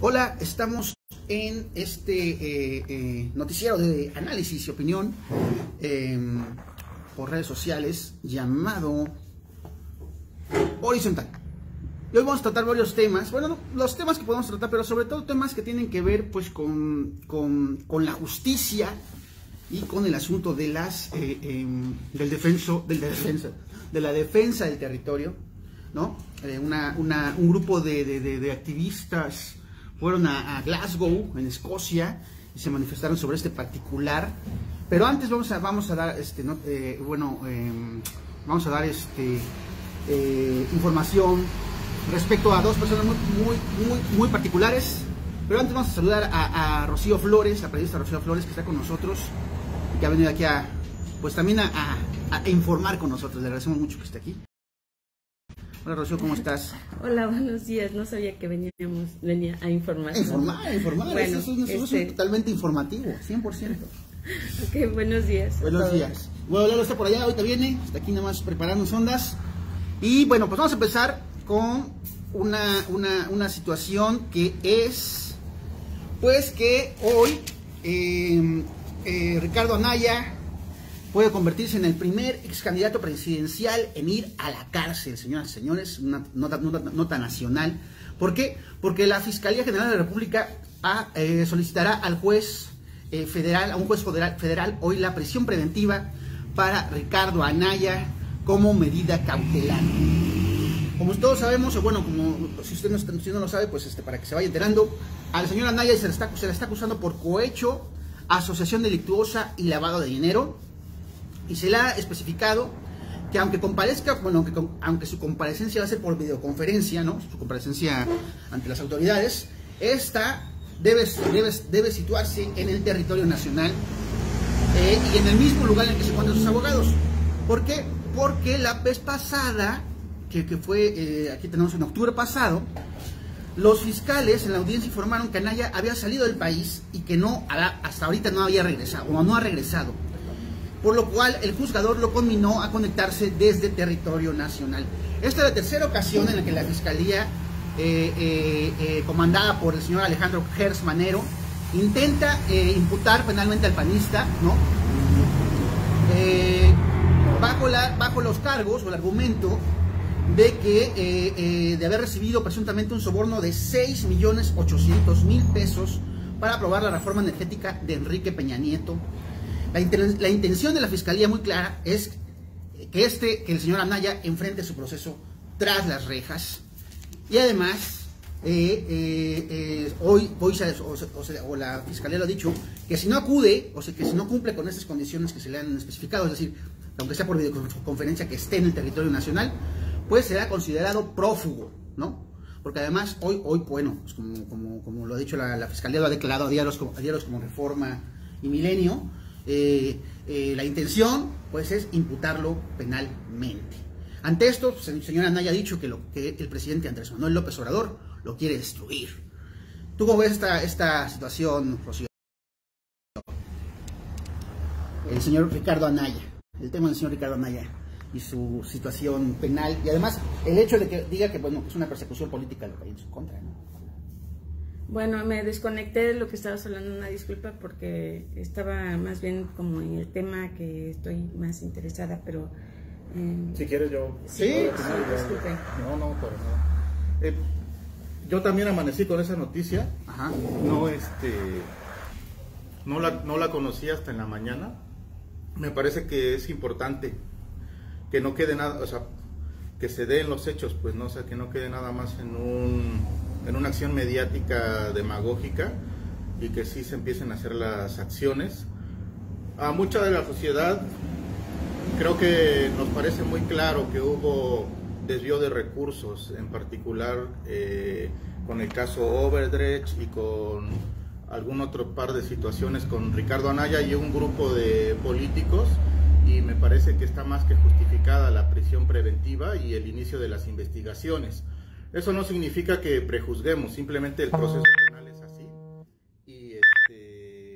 Hola, estamos en este noticiero de análisis y opinión por redes sociales llamado Horizontal. Y hoy vamos a tratar varios temas, bueno, no, los temas que podemos tratar, pero sobre todo temas que tienen que ver pues con la justicia y con el asunto de las de la defensa del territorio, ¿no? Un grupo de activistas fueron a Glasgow, en Escocia, y se manifestaron sobre este particular. Pero antes vamos a dar información respecto a dos personas muy particulares. Pero antes vamos a saludar a Rocío Flores, la periodista Rocío Flores, que está con nosotros, que ha venido aquí a informar con nosotros. Le agradecemos mucho que esté aquí. Hola Rocío, ¿cómo estás? Hola, buenos días. No sabía que venía a informar. Informar. Bueno, es totalmente informativo, 100%. Ok, buenos días. Buenos días. Bueno, Lalo está por allá, ahorita viene, está aquí nada más preparando ondas. Y bueno, pues vamos a empezar con una situación que es, pues que hoy Ricardo Anaya puede convertirse en el primer ex candidato presidencial en ir a la cárcel, señoras y señores, una nota nacional. ¿Por qué? Porque la Fiscalía General de la República solicitará al juez federal, hoy la prisión preventiva para Ricardo Anaya como medida cautelar. Como todos sabemos, o bueno, como si usted no lo sabe, pues para que se vaya enterando, al señor Anaya se le está acusando por cohecho, asociación delictuosa y lavado de dinero. Y se le ha especificado que aunque comparezca, bueno, aunque su comparecencia va a ser por videoconferencia, ¿no? Su comparecencia ante las autoridades, esta debe situarse en el territorio nacional y en el mismo lugar en el que se encuentran sus abogados. ¿Por qué? Porque la vez pasada, que fue, aquí tenemos en octubre pasado, los fiscales en la audiencia informaron que Anaya había salido del país y que hasta ahorita no había regresado, o no ha regresado. Por lo cual el juzgador lo conminó a conectarse desde territorio nacional. Esta es la tercera ocasión en la que la Fiscalía, comandada por el señor Alejandro Gers Manero, intenta imputar penalmente al panista, ¿no? Bajo los cargos o el argumento de que de haber recibido presuntamente un soborno de 6.800.000 pesos para aprobar la reforma energética de Enrique Peña Nieto. La intención de la Fiscalía muy clara es que el señor Anaya enfrente su proceso tras las rejas. Y además, hoy la Fiscalía lo ha dicho, que si no acude, o sea, que si no cumple con estas condiciones que se le han especificado, es decir, aunque sea por videoconferencia, que esté en el territorio nacional, pues será considerado prófugo, ¿no? Porque además, hoy bueno, pues como lo ha dicho la Fiscalía, lo ha declarado a diarios como Reforma y Milenio. La intención pues es imputarlo penalmente. Ante esto, pues, el señor Anaya ha dicho que el presidente Andrés Manuel López Obrador lo quiere destruir. ¿Tú cómo ves esta situación, Rocío? El señor Ricardo Anaya, el tema del señor Ricardo Anaya y su situación penal, y además el hecho de que diga que bueno, es una persecución política lo que hay en su contra, ¿no? Bueno, me desconecté de lo que estabas hablando, una disculpa, porque estaba más bien como en el tema que estoy más interesada, pero... si quieres yo... Sí, disculpe. No, por nada. Yo también amanecí con esa noticia. Ajá. No la conocí hasta en la mañana. Me parece que es importante que no quede nada, o sea, que se den los hechos, pues no, o sea, que no quede nada más en una acción mediática demagógica, y que sí se empiecen a hacer las acciones. A mucha de la sociedad creo que nos parece muy claro que hubo desvío de recursos, en particular con el caso Overdrecht y con algún otro par de situaciones con Ricardo Anaya y un grupo de políticos, y me parece que está más que justificada la prisión preventiva y el inicio de las investigaciones. Eso no significa que prejuzguemos, simplemente el proceso penal es así,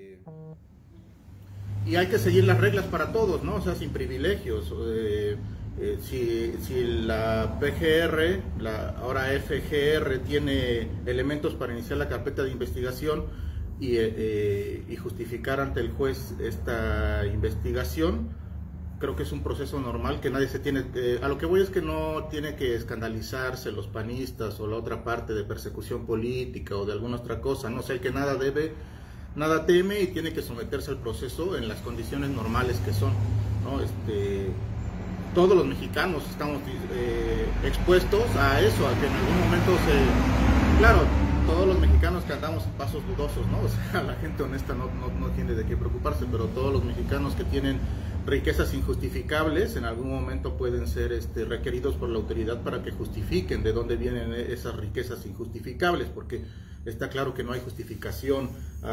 y hay que seguir las reglas para todos, ¿no? O sea, sin privilegios. Si la PGR, ahora FGR, tiene elementos para iniciar la carpeta de investigación y justificar ante el juez esta investigación, creo que es un proceso normal, que nadie se tiene... a lo que voy es que no tiene que escandalizarse los panistas o la otra parte de persecución política o de alguna otra cosa, no sé, el que nada debe, nada teme, y tiene que someterse al proceso en las condiciones normales que son, ¿no? Todos los mexicanos estamos expuestos a eso, a que en algún momento claro, todos los mexicanos que andamos en pasos dudosos, ¿no? O sea, la gente honesta no tiene de qué preocuparse, pero todos los mexicanos que tienen riquezas injustificables en algún momento pueden ser requeridos por la autoridad para que justifiquen de dónde vienen esas riquezas injustificables, porque está claro que no hay justificación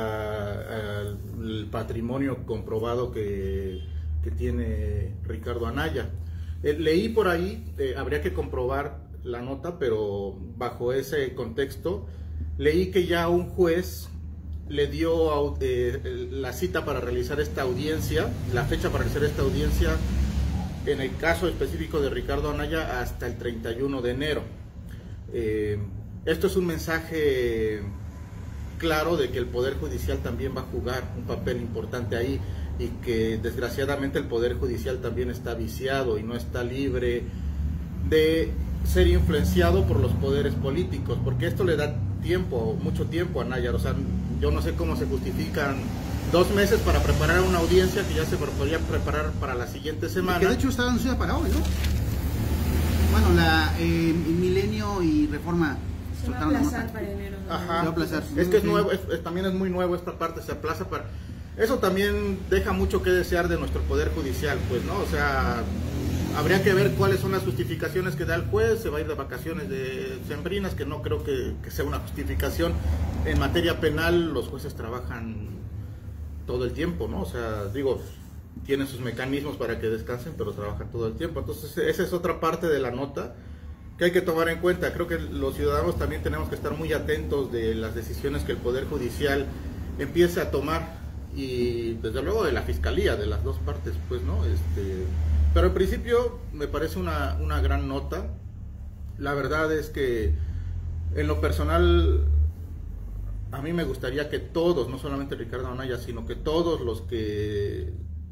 al patrimonio comprobado que tiene Ricardo Anaya. Leí por ahí, habría que comprobar la nota, pero bajo ese contexto, leí que ya un juez le dio la cita para realizar esta audiencia, la fecha para realizar esta audiencia, en el caso específico de Ricardo Anaya, hasta el 31 de enero. Esto es un mensaje claro de que el Poder Judicial también va a jugar un papel importante ahí, y que desgraciadamente el Poder Judicial también está viciado y no está libre de ser influenciado por los poderes políticos, porque esto le da mucho tiempo a Anaya. O sea, yo no sé cómo se justifican 2 meses para preparar una audiencia que ya se podría preparar para la siguiente semana. Que de hecho está anunciada para hoy, ¿no? Bueno, Milenio y Reforma se va a aplazar para enero. Ajá. Se va a aplazar. Es que es nuevo, también es muy nuevo esta parte, se aplaza para... Eso también deja mucho que desear de nuestro Poder Judicial, pues, ¿no? O sea, habría que ver cuáles son las justificaciones que da el juez. Se va a ir de vacaciones de sembrinas, que no creo que sea una justificación. En materia penal los jueces trabajan todo el tiempo, ¿no? O sea, digo, tienen sus mecanismos para que descansen, pero trabajan todo el tiempo. Entonces esa es otra parte de la nota que hay que tomar en cuenta. Creo que los ciudadanos también tenemos que estar muy atentos de las decisiones que el Poder Judicial empiece a tomar, y desde luego de la Fiscalía, de las dos partes, pues, ¿no? Pero en principio me parece una gran nota. La verdad es que en lo personal a mí me gustaría que todos, no solamente Ricardo Anaya, sino que todos los que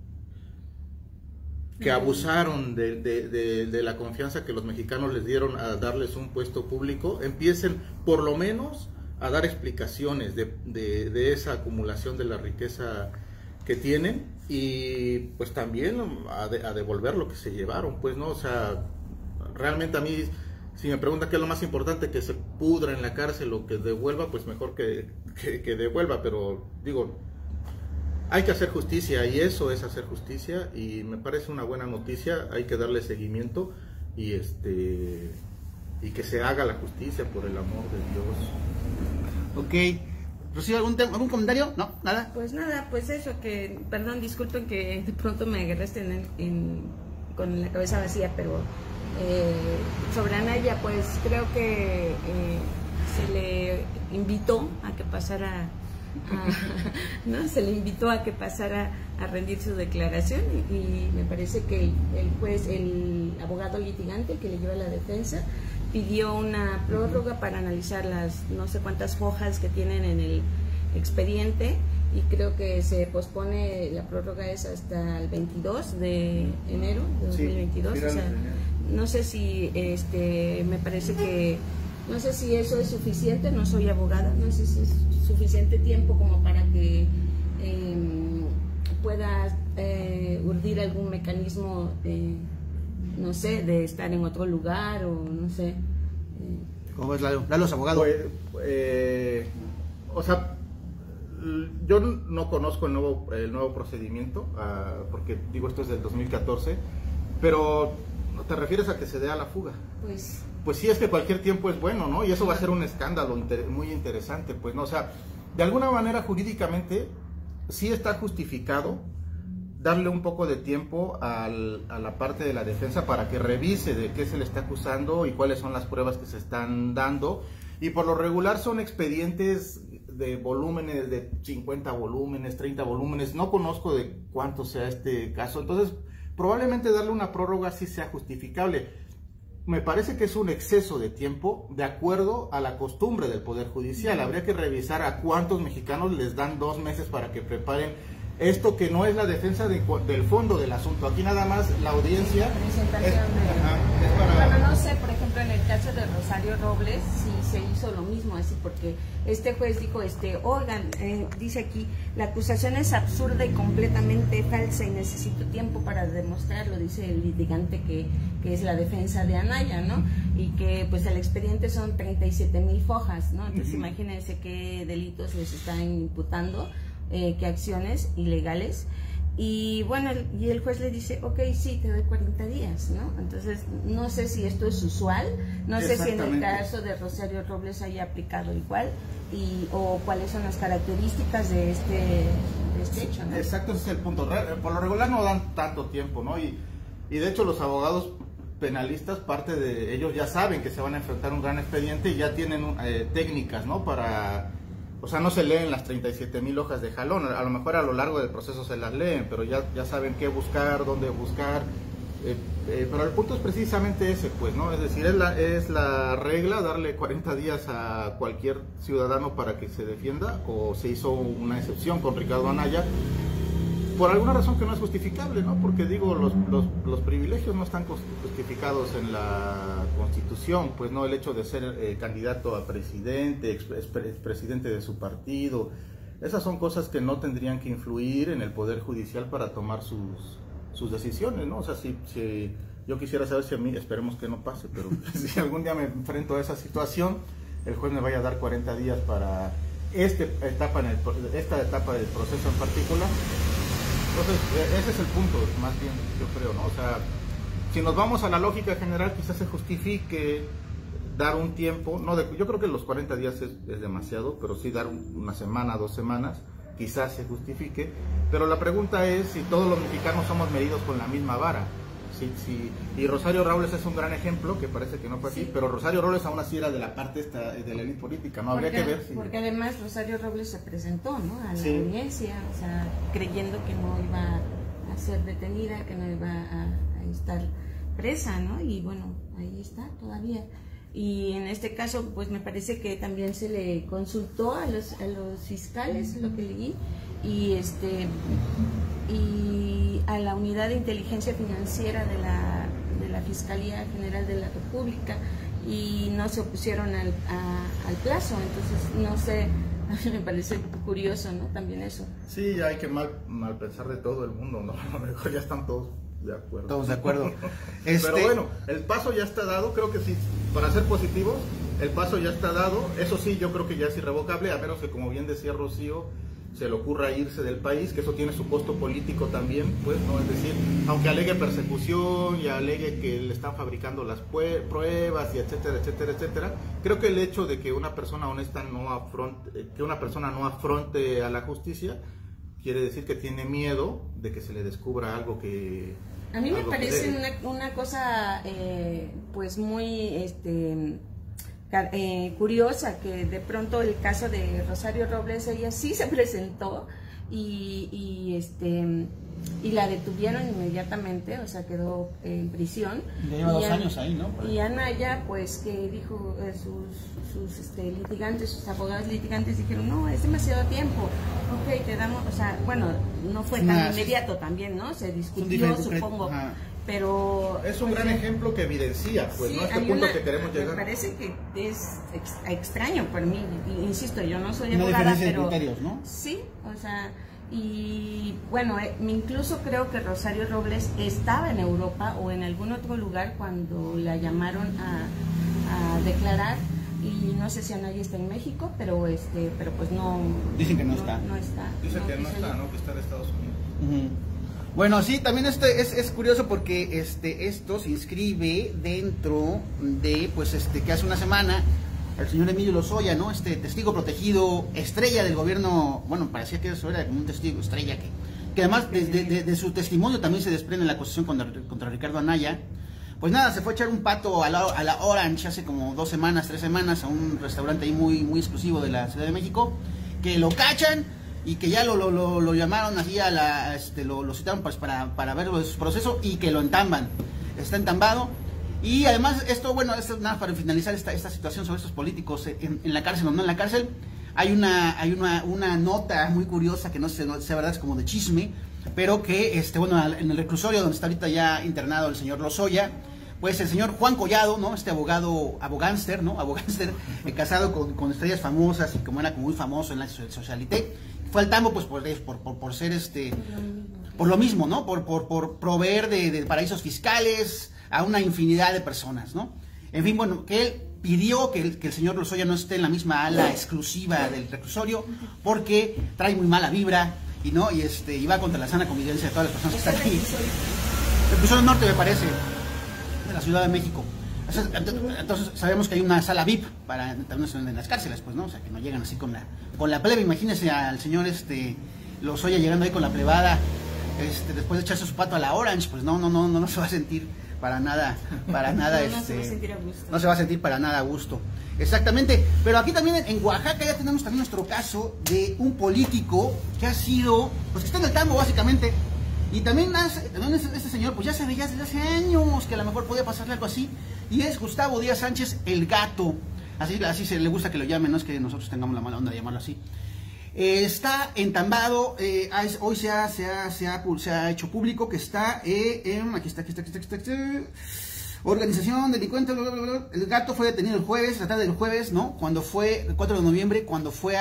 abusaron de la confianza que los mexicanos les dieron a darles un puesto público, empiecen por lo menos a dar explicaciones de esa acumulación de la riqueza que tienen, y pues también a devolver lo que se llevaron, pues, ¿no? O sea, realmente a mí, si me preguntan qué es lo más importante, que se pudra en la cárcel o que devuelva, pues mejor que devuelva, pero digo, hay que hacer justicia, y eso es hacer justicia, y me parece una buena noticia. Hay que darle seguimiento y que se haga la justicia, por el amor de Dios. Ok. Rocío, ¿algún comentario? ¿No? ¿Nada? Pues nada, pues eso, que, perdón, disculpen que de pronto me agarraste con la cabeza vacía, pero sobre Anaya, pues creo que se le invitó a que pasara ¿no? Se le invitó a que pasara a rendir su declaración, y me parece que el juez, el abogado litigante que le lleva la defensa, pidió una prórroga para analizar las no sé cuántas hojas que tienen en el expediente, y creo que se pospone, la prórroga es hasta el 22 de enero de 2022. Sí, o sea, no sé si me parece que no sé si eso es suficiente, no soy abogada, no sé si es suficiente tiempo como para que pueda urdir algún mecanismo, no sé, de estar en otro lugar, o no sé. ¿Cómo es, Lalo? Lalo es abogado. O sea, yo no conozco el nuevo procedimiento, porque digo, esto es del 2014, pero ¿te refieres a que se dé a la fuga? Pues sí, es que cualquier tiempo es bueno, ¿no? Y eso va a ser un escándalo muy interesante, pues, ¿no? O sea, de alguna manera jurídicamente sí está justificado darle un poco de tiempo a la parte de la defensa para que revise de qué se le está acusando y cuáles son las pruebas que se están dando. Y por lo regular son expedientes de volúmenes de 50 volúmenes, 30 volúmenes. No conozco de cuánto sea este caso. Entonces, probablemente darle una prórroga sí sea justificable. Me parece que es un exceso de tiempo de acuerdo a la costumbre del Poder Judicial. Habría que revisar a cuántos mexicanos les dan 2 meses para que preparen esto, que no es la defensa del fondo del asunto. Aquí nada más la audiencia presentación es para... Bueno, no sé, por ejemplo, en el caso de Rosario Robles, si se hizo lo mismo, así, porque este juez dijo, oigan, dice aquí, la acusación es absurda y completamente falsa y necesito tiempo para demostrarlo, dice el litigante que es la defensa de Anaya, ¿no? Y que pues el expediente son 37,000 fojas, ¿no? Entonces imagínense qué delitos les están imputando, qué acciones ilegales. Y bueno, y el juez le dice, ok, sí, te doy 40 días, ¿no? Entonces, no sé si esto es usual, no sé si en el caso de Rosario Robles haya aplicado igual, o cuáles son las características de este hecho, ¿no? Exacto, ese es el punto. Por lo regular no dan tanto tiempo, ¿no? Y de hecho los abogados penalistas, parte de ellos ya saben que se van a enfrentar a un gran expediente y ya tienen técnicas, ¿no? Para... O sea, no se leen las 37,000 hojas de jalón, a lo mejor a lo largo del proceso se las leen, pero ya saben qué buscar, dónde buscar, pero el punto es precisamente ese, pues, ¿no? Es decir, es la regla darle 40 días a cualquier ciudadano para que se defienda, o se hizo una excepción con Ricardo Anaya, por alguna razón que no es justificable, ¿no? Porque digo, los privilegios no están justificados en la Constitución, pues no, el hecho de ser candidato a presidente, expresidente de su partido, esas son cosas que no tendrían que influir en el Poder Judicial para tomar sus decisiones, ¿no? O sea, si yo quisiera saber si a mí, esperemos que no pase, pero si algún día me enfrento a esa situación, el juez me vaya a dar 40 días para esta etapa del proceso en particular. Entonces, ese es el punto, más bien, yo creo, ¿no? O sea, si nos vamos a la lógica general, quizás se justifique dar un tiempo, yo creo que los 40 días es demasiado, pero sí dar una semana, 2 semanas, quizás se justifique, pero la pregunta es si todos los mexicanos somos medidos con la misma vara. Y Rosario Robles es un gran ejemplo, que parece que no fue así, pero Rosario Robles aún así era de la parte de la élite política, ¿no? Habría que ver si... Porque además Rosario Robles se presentó, ¿no? A la audiencia, o sea, creyendo que no iba a ser detenida, que no iba a estar presa, ¿no? Y bueno, ahí está todavía. Y en este caso, pues me parece que también se le consultó a los fiscales, lo que leí, y a la unidad de inteligencia financiera de la Fiscalía General de la República, y no se opusieron al plazo. Entonces, no sé, a mí me parece curioso, ¿no? También eso. Sí, ya hay que mal pensar de todo el mundo, ¿no? A lo mejor ya están todos de acuerdo. Todos de acuerdo. Pero bueno, el paso ya está dado, creo que sí, para ser positivos, el paso ya está dado. Eso sí, yo creo que ya es irrevocable, a menos que, como bien decía Rocío, se le ocurra irse del país, que eso tiene su costo político también, pues, ¿no? Es decir, aunque alegue persecución y alegue que le están fabricando las pruebas y etcétera, etcétera, etcétera, creo que el hecho de que una persona honesta no afronte a la justicia, quiere decir que tiene miedo de que se le descubra algo que... A mí me parece una cosa, pues, muy... curiosa, que de pronto el caso de Rosario Robles, ella sí se presentó y la detuvieron inmediatamente, o sea, quedó en prisión. Ya lleva 2 años ahí, ¿no? Y Anaya, pues, que dijo, sus litigantes, sus abogados litigantes dijeron, no, es demasiado tiempo, ok, te damos, o sea, bueno, no fue tan inmediato también, ¿no? Se discutió, supongo. Pero es un gran ejemplo que evidencia, pues, sí, ¿no? Este punto que queremos llegar. Me parece que es extraño para mí, insisto, yo no soy abogada, pero de criterios, ¿no? Sí, o sea, y bueno, incluso creo que Rosario Robles estaba en Europa o en algún otro lugar cuando la llamaron a declarar, y no sé si Anaya está en México, pero pues no. Dicen que no está. No está. Dicen que no está, ¿no? Que está en Estados Unidos. Bueno, sí, también es curioso porque esto se inscribe dentro de, pues, que hace una semana el señor Emilio Lozoya, ¿no? Testigo protegido, estrella del gobierno, bueno, parecía que eso era como un testigo estrella, que además de su testimonio también se desprende la acusación contra Ricardo Anaya. Pues nada, se fue a echar un pato a la Orange hace como 2 semanas, 3 semanas, a un restaurante ahí muy, muy exclusivo de la Ciudad de México, que lo cachan. y que ya lo llamaron así lo citaron pues para ver su proceso y que lo entamban. Está entambado. Y además esto, bueno, esto nada para finalizar esta situación sobre estos políticos en la cárcel o no en la cárcel. Hay una nota muy curiosa que no sé verdad, es como de chisme, pero que bueno, en el reclusorio donde está ahorita ya internado el señor Lozoya, pues el señor Juan Collado, ¿no? Este abogánster, ¿no? Abogánster, casado con estrellas famosas y como era muy famoso en la socialité, fue al tambo pues por ser por lo mismo, ¿no? Por proveer de paraísos fiscales a una infinidad de personas, ¿no? En fin, bueno, que él pidió que el señor Lozoya no esté en la misma ala exclusiva del reclusorio porque trae muy mala vibra y va contra la sana convivencia de todas las personas que están aquí. El reclusorio norte, me parece, de la Ciudad de México. Entonces sabemos que hay una sala VIP para también en las cárceles, pues, ¿no? O sea, que no llegan así con la plebe. Imagínense al señor Lozoya llegando ahí con la plebada, después de echarse su pato a la Orange, pues no se va a sentir para nada no se va a sentir a gusto. No se va a sentir para nada a gusto. Exactamente. Pero aquí también en Oaxaca ya tenemos también nuestro caso de un político que ha sido, pues que está en el tambo básicamente. Y también este señor, pues ya se veía desde hace años que a lo mejor podía pasarle algo así. Y es Gustavo Díaz Sánchez, el Gato. Así se le gusta que lo llamen, no es que nosotros tengamos la mala onda de llamarlo así. Está entambado, hoy se ha hecho público que está aquí está. Organización delincuente, bla, bla, bla. El Gato fue detenido el jueves, la tarde del jueves, ¿no? Cuando fue, el 4 de noviembre, cuando fue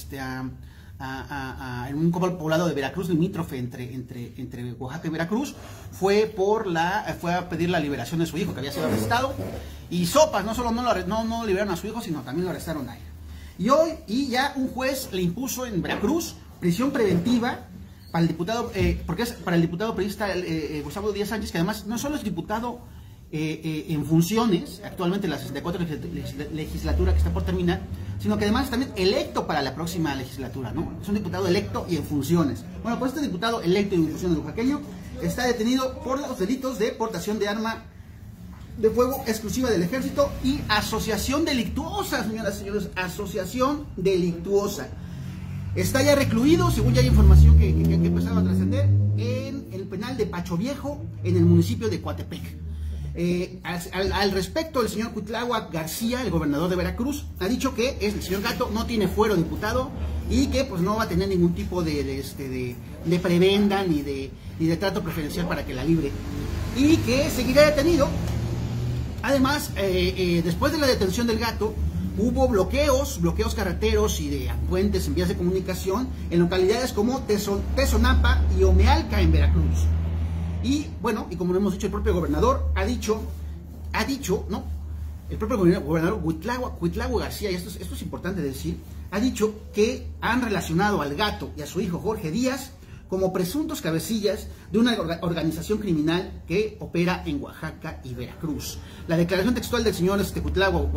en un poblado de Veracruz, limítrofe entre Oaxaca y Veracruz, fue a pedir la liberación de su hijo, que había sido arrestado, y sopas, no solo no liberaron a su hijo, sino también lo arrestaron a él. Y ya un juez le impuso en Veracruz prisión preventiva para el diputado, porque es para el diputado periodista Gustavo Díaz Sánchez, que además no solo es diputado en funciones, actualmente la 64 legislatura que está por terminar, sino que además es también electo para la próxima legislatura, ¿no? Es un diputado electo y en funciones. Bueno, pues este diputado electo y en funciones oaxaqueño está detenido por los delitos de portación de arma de fuego exclusiva del ejército y asociación delictuosa, señoras y señores, asociación delictuosa. Está ya recluido, según ya hay información que empezaba a trascender, en el penal de Pacho Viejo, en el municipio de Coatepec. Al respecto, el señor Cuitláhuac García, el gobernador de Veracruz, ha dicho que el señor Gato no tiene fuero diputado y que pues no va a tener ningún tipo de prebenda ni de trato preferencial para que la libre y que seguirá detenido. Además, después de la detención del Gato, hubo bloqueos carreteros y de puentes en vías de comunicación en localidades como Tezonapa y Omealca en Veracruz. Y bueno, y como lo hemos dicho, el propio gobernador ha dicho, ¿no? El propio gobernador Cuitláhuac García, y esto es importante decir, ha dicho que han relacionado al Gato y a su hijo Jorge Díaz como presuntos cabecillas de una organización criminal que opera en Oaxaca y Veracruz. La declaración textual del señor Cuitláhuac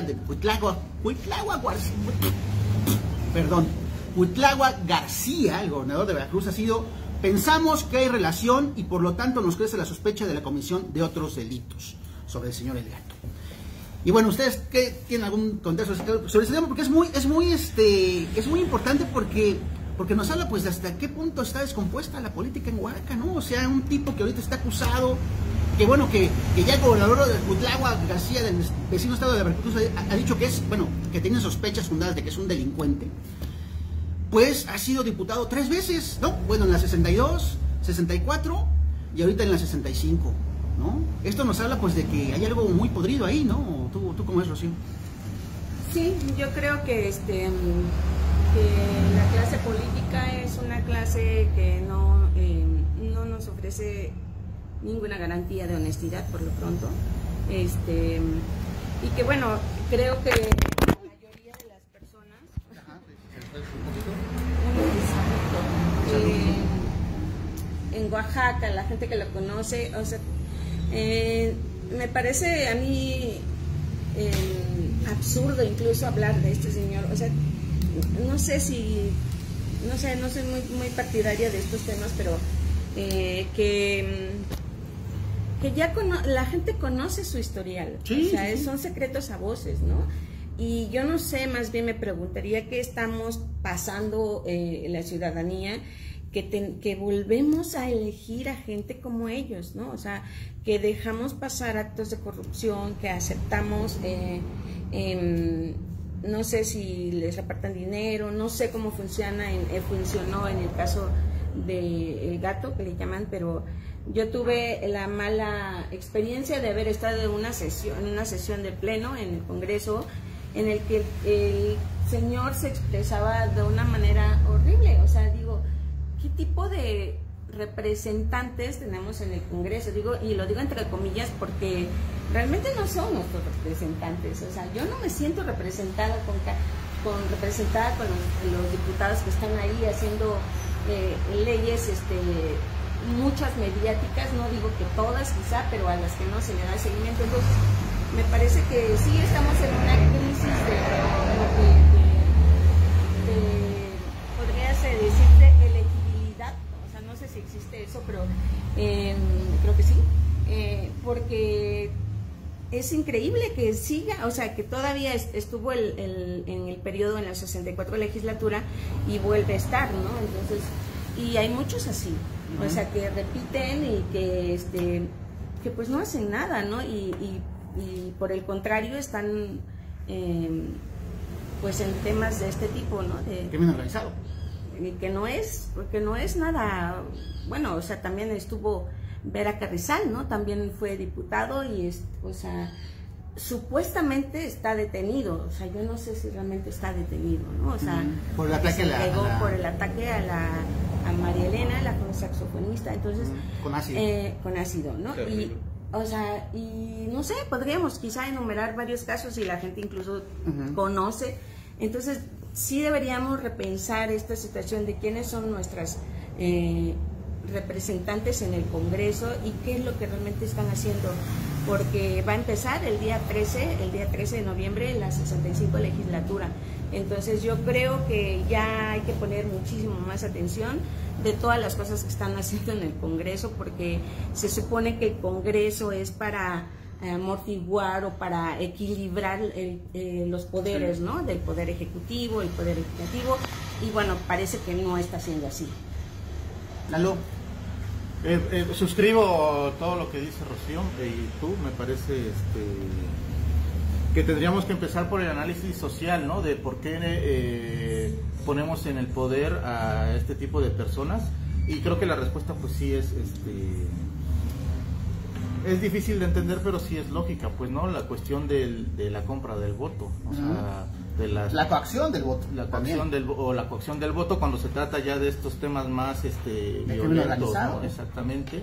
García, el gobernador de Veracruz, ha sido: pensamos que hay relación y por lo tanto nos crece la sospecha de la comisión de otros delitos sobre el señor El Gato. Y bueno, ¿ustedes qué tienen algún contexto sobre este tema? Porque es muy importante porque nos habla pues de hasta qué punto está descompuesta la política en Oaxaca, ¿no? O sea, un tipo que ahorita está acusado, que bueno, que ya el gobernador de Cuitláhuac García, del vecino estado de Veracruz, ha dicho que que tiene sospechas fundadas de que es un delincuente. Pues ha sido diputado 3 veces, ¿no? Bueno, en la 62, 64 y ahorita en la 65, ¿no? Esto nos habla pues de que hay algo muy podrido ahí, ¿no? ¿Tú cómo es, Rocío? Sí, yo creo que que la clase política es una clase que no nos ofrece ninguna garantía de honestidad por lo pronto, y que bueno, creo que la mayoría de las personas en Oaxaca, la gente que lo conoce, o sea, me parece a mí absurdo incluso hablar de este señor. O sea, no soy muy partidaria de estos temas, pero que ya la gente conoce su historial. Sí, o sea, son secretos a voces, ¿no? Y yo no sé, más bien me preguntaría qué estamos pasando la ciudadanía, que volvemos a elegir a gente como ellos, ¿no? O sea, que dejamos pasar actos de corrupción, que aceptamos, no sé si les repartan dinero, no sé cómo funcionó en el caso del gato, que le llaman, pero yo tuve la mala experiencia de haber estado en una sesión de pleno en el Congreso, en el que el señor se expresaba de una manera horrible. O sea, digo, ¿qué tipo de representantes tenemos en el Congreso? Digo, y lo digo entre comillas porque realmente no son nuestros representantes. O sea, yo no me siento representada con los diputados que están ahí haciendo leyes, muchas mediáticas, no digo que todas quizá, pero a las que no se le da seguimiento. Entonces, me parece que sí estamos en una crisis de podría decirte elegibilidad, o sea, no sé si existe eso, pero creo que sí, porque es increíble que siga, o sea, que todavía estuvo en el periodo, en la 64 legislatura, y vuelve a estar, ¿no? Entonces, y hay muchos así, o sea, que repiten y que pues no hacen nada, ¿no? Y por el contrario están pues en temas de este tipo, ¿no? De crimen organizado. Que no es nada bueno. O sea, también estuvo Vera Carrizal, ¿no? También fue diputado y o sea, supuestamente está detenido. O sea, yo no sé si realmente está detenido, ¿no? O sea, por el ataque por el ataque a María Elena, la saxofonista. Entonces, con ácido. Con ácido, ¿no? Y o sea, y no sé, podríamos quizá enumerar varios casos y la gente incluso conoce. Entonces, sí deberíamos repensar esta situación de quiénes son nuestras representantes en el Congreso y qué es lo que realmente están haciendo, porque va a empezar el día 13 de noviembre, la 65 legislatura. Entonces yo creo que ya hay que poner muchísimo más atención de todas las cosas que están haciendo en el Congreso, porque se supone que el Congreso es para amortiguar o para equilibrar los poderes, ¿no? Del poder ejecutivo, el poder legislativo, y bueno, parece que no está siendo así. Lalo. Suscribo todo lo que dice Rocío y tú. Me parece que tendríamos que empezar por el análisis social, ¿no? De por qué ponemos en el poder a este tipo de personas, y creo que la respuesta pues sí es difícil de entender, pero sí es lógica, pues, ¿no? La cuestión de la compra del voto, o sea, de la coacción del voto, la coacción del voto cuando se trata ya de estos temas más violentos, ¿no? Exactamente.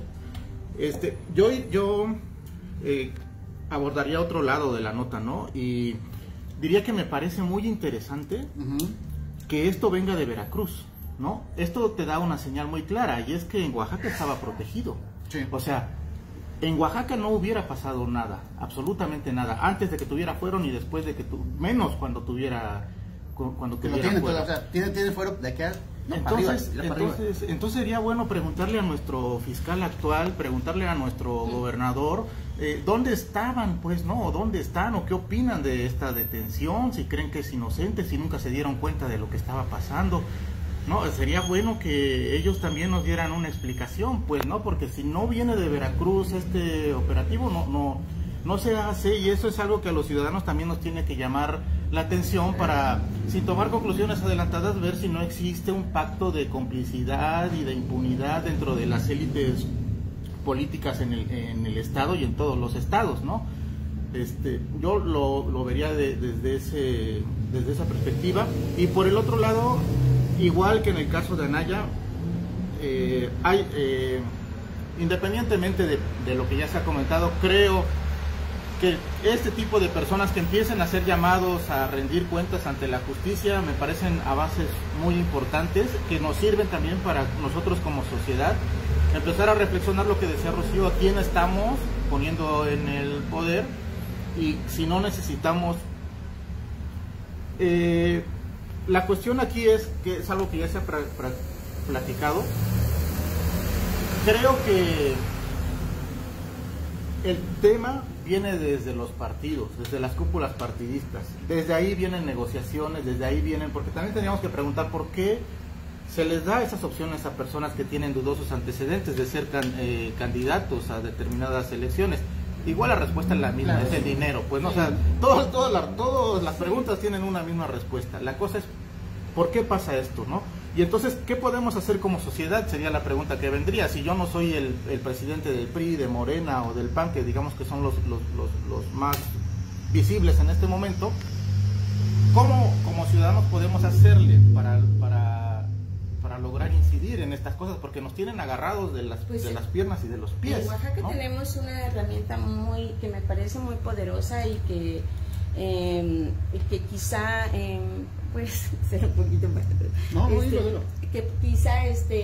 Yo abordaría otro lado de la nota, ¿no? Y diría que me parece muy interesante que esto venga de Veracruz, ¿no? Esto te da una señal muy clara, y es que en Oaxaca estaba protegido. Sí. O sea, en Oaxaca no hubiera pasado nada, absolutamente nada, antes de que tuviera fuero ni después de que menos cuando tuviera fuero. O sea, tiene fuero de aquí a... No, entonces sería bueno preguntarle a nuestro fiscal actual, preguntarle a nuestro gobernador dónde estaban, pues, ¿no? O dónde están, o qué opinan de esta detención, si creen que es inocente, si nunca se dieron cuenta de lo que estaba pasando. No, sería bueno que ellos también nos dieran una explicación, pues, ¿no? Porque si no viene de Veracruz este operativo, no se hace, y eso es algo que a los ciudadanos también nos tiene que llamar la atención para, sin tomar conclusiones adelantadas, ver si no existe un pacto de complicidad y de impunidad dentro de las élites políticas en el Estado y en todos los estados, ¿no? Yo lo vería desde esa perspectiva. Y por el otro lado, igual que en el caso de Anaya, independientemente de lo que ya se ha comentado, creo que este tipo de personas que empiecen a hacer llamados a rendir cuentas ante la justicia me parecen avances muy importantes, que nos sirven también para nosotros como sociedad empezar a reflexionar lo que decía Rocío, a quién estamos poniendo en el poder, y si no necesitamos... la cuestión aquí es que es algo que ya se ha platicado. Creo que el tema viene desde los partidos, desde las cúpulas partidistas. Desde ahí vienen negociaciones, desde ahí vienen, porque también teníamos que preguntar por qué se les da esas opciones a personas que tienen dudosos antecedentes de ser candidatos a determinadas elecciones. Igual la respuesta es la misma, claro, es el dinero, pues no, o sea, todas las preguntas tienen una misma respuesta. La cosa es, ¿por qué pasa esto, no? Y entonces, ¿qué podemos hacer como sociedad? Sería la pregunta que vendría. Si yo no soy el presidente del PRI, de Morena o del PAN, que digamos que son los más visibles en este momento, ¿cómo como ciudadanos podemos hacerle para lograr incidir en estas cosas? Porque nos tienen agarrados de las piernas y de los pies. En Oaxaca, ¿no?, tenemos una herramienta que me parece muy poderosa y que quizá pues ser un poquito más, que quizá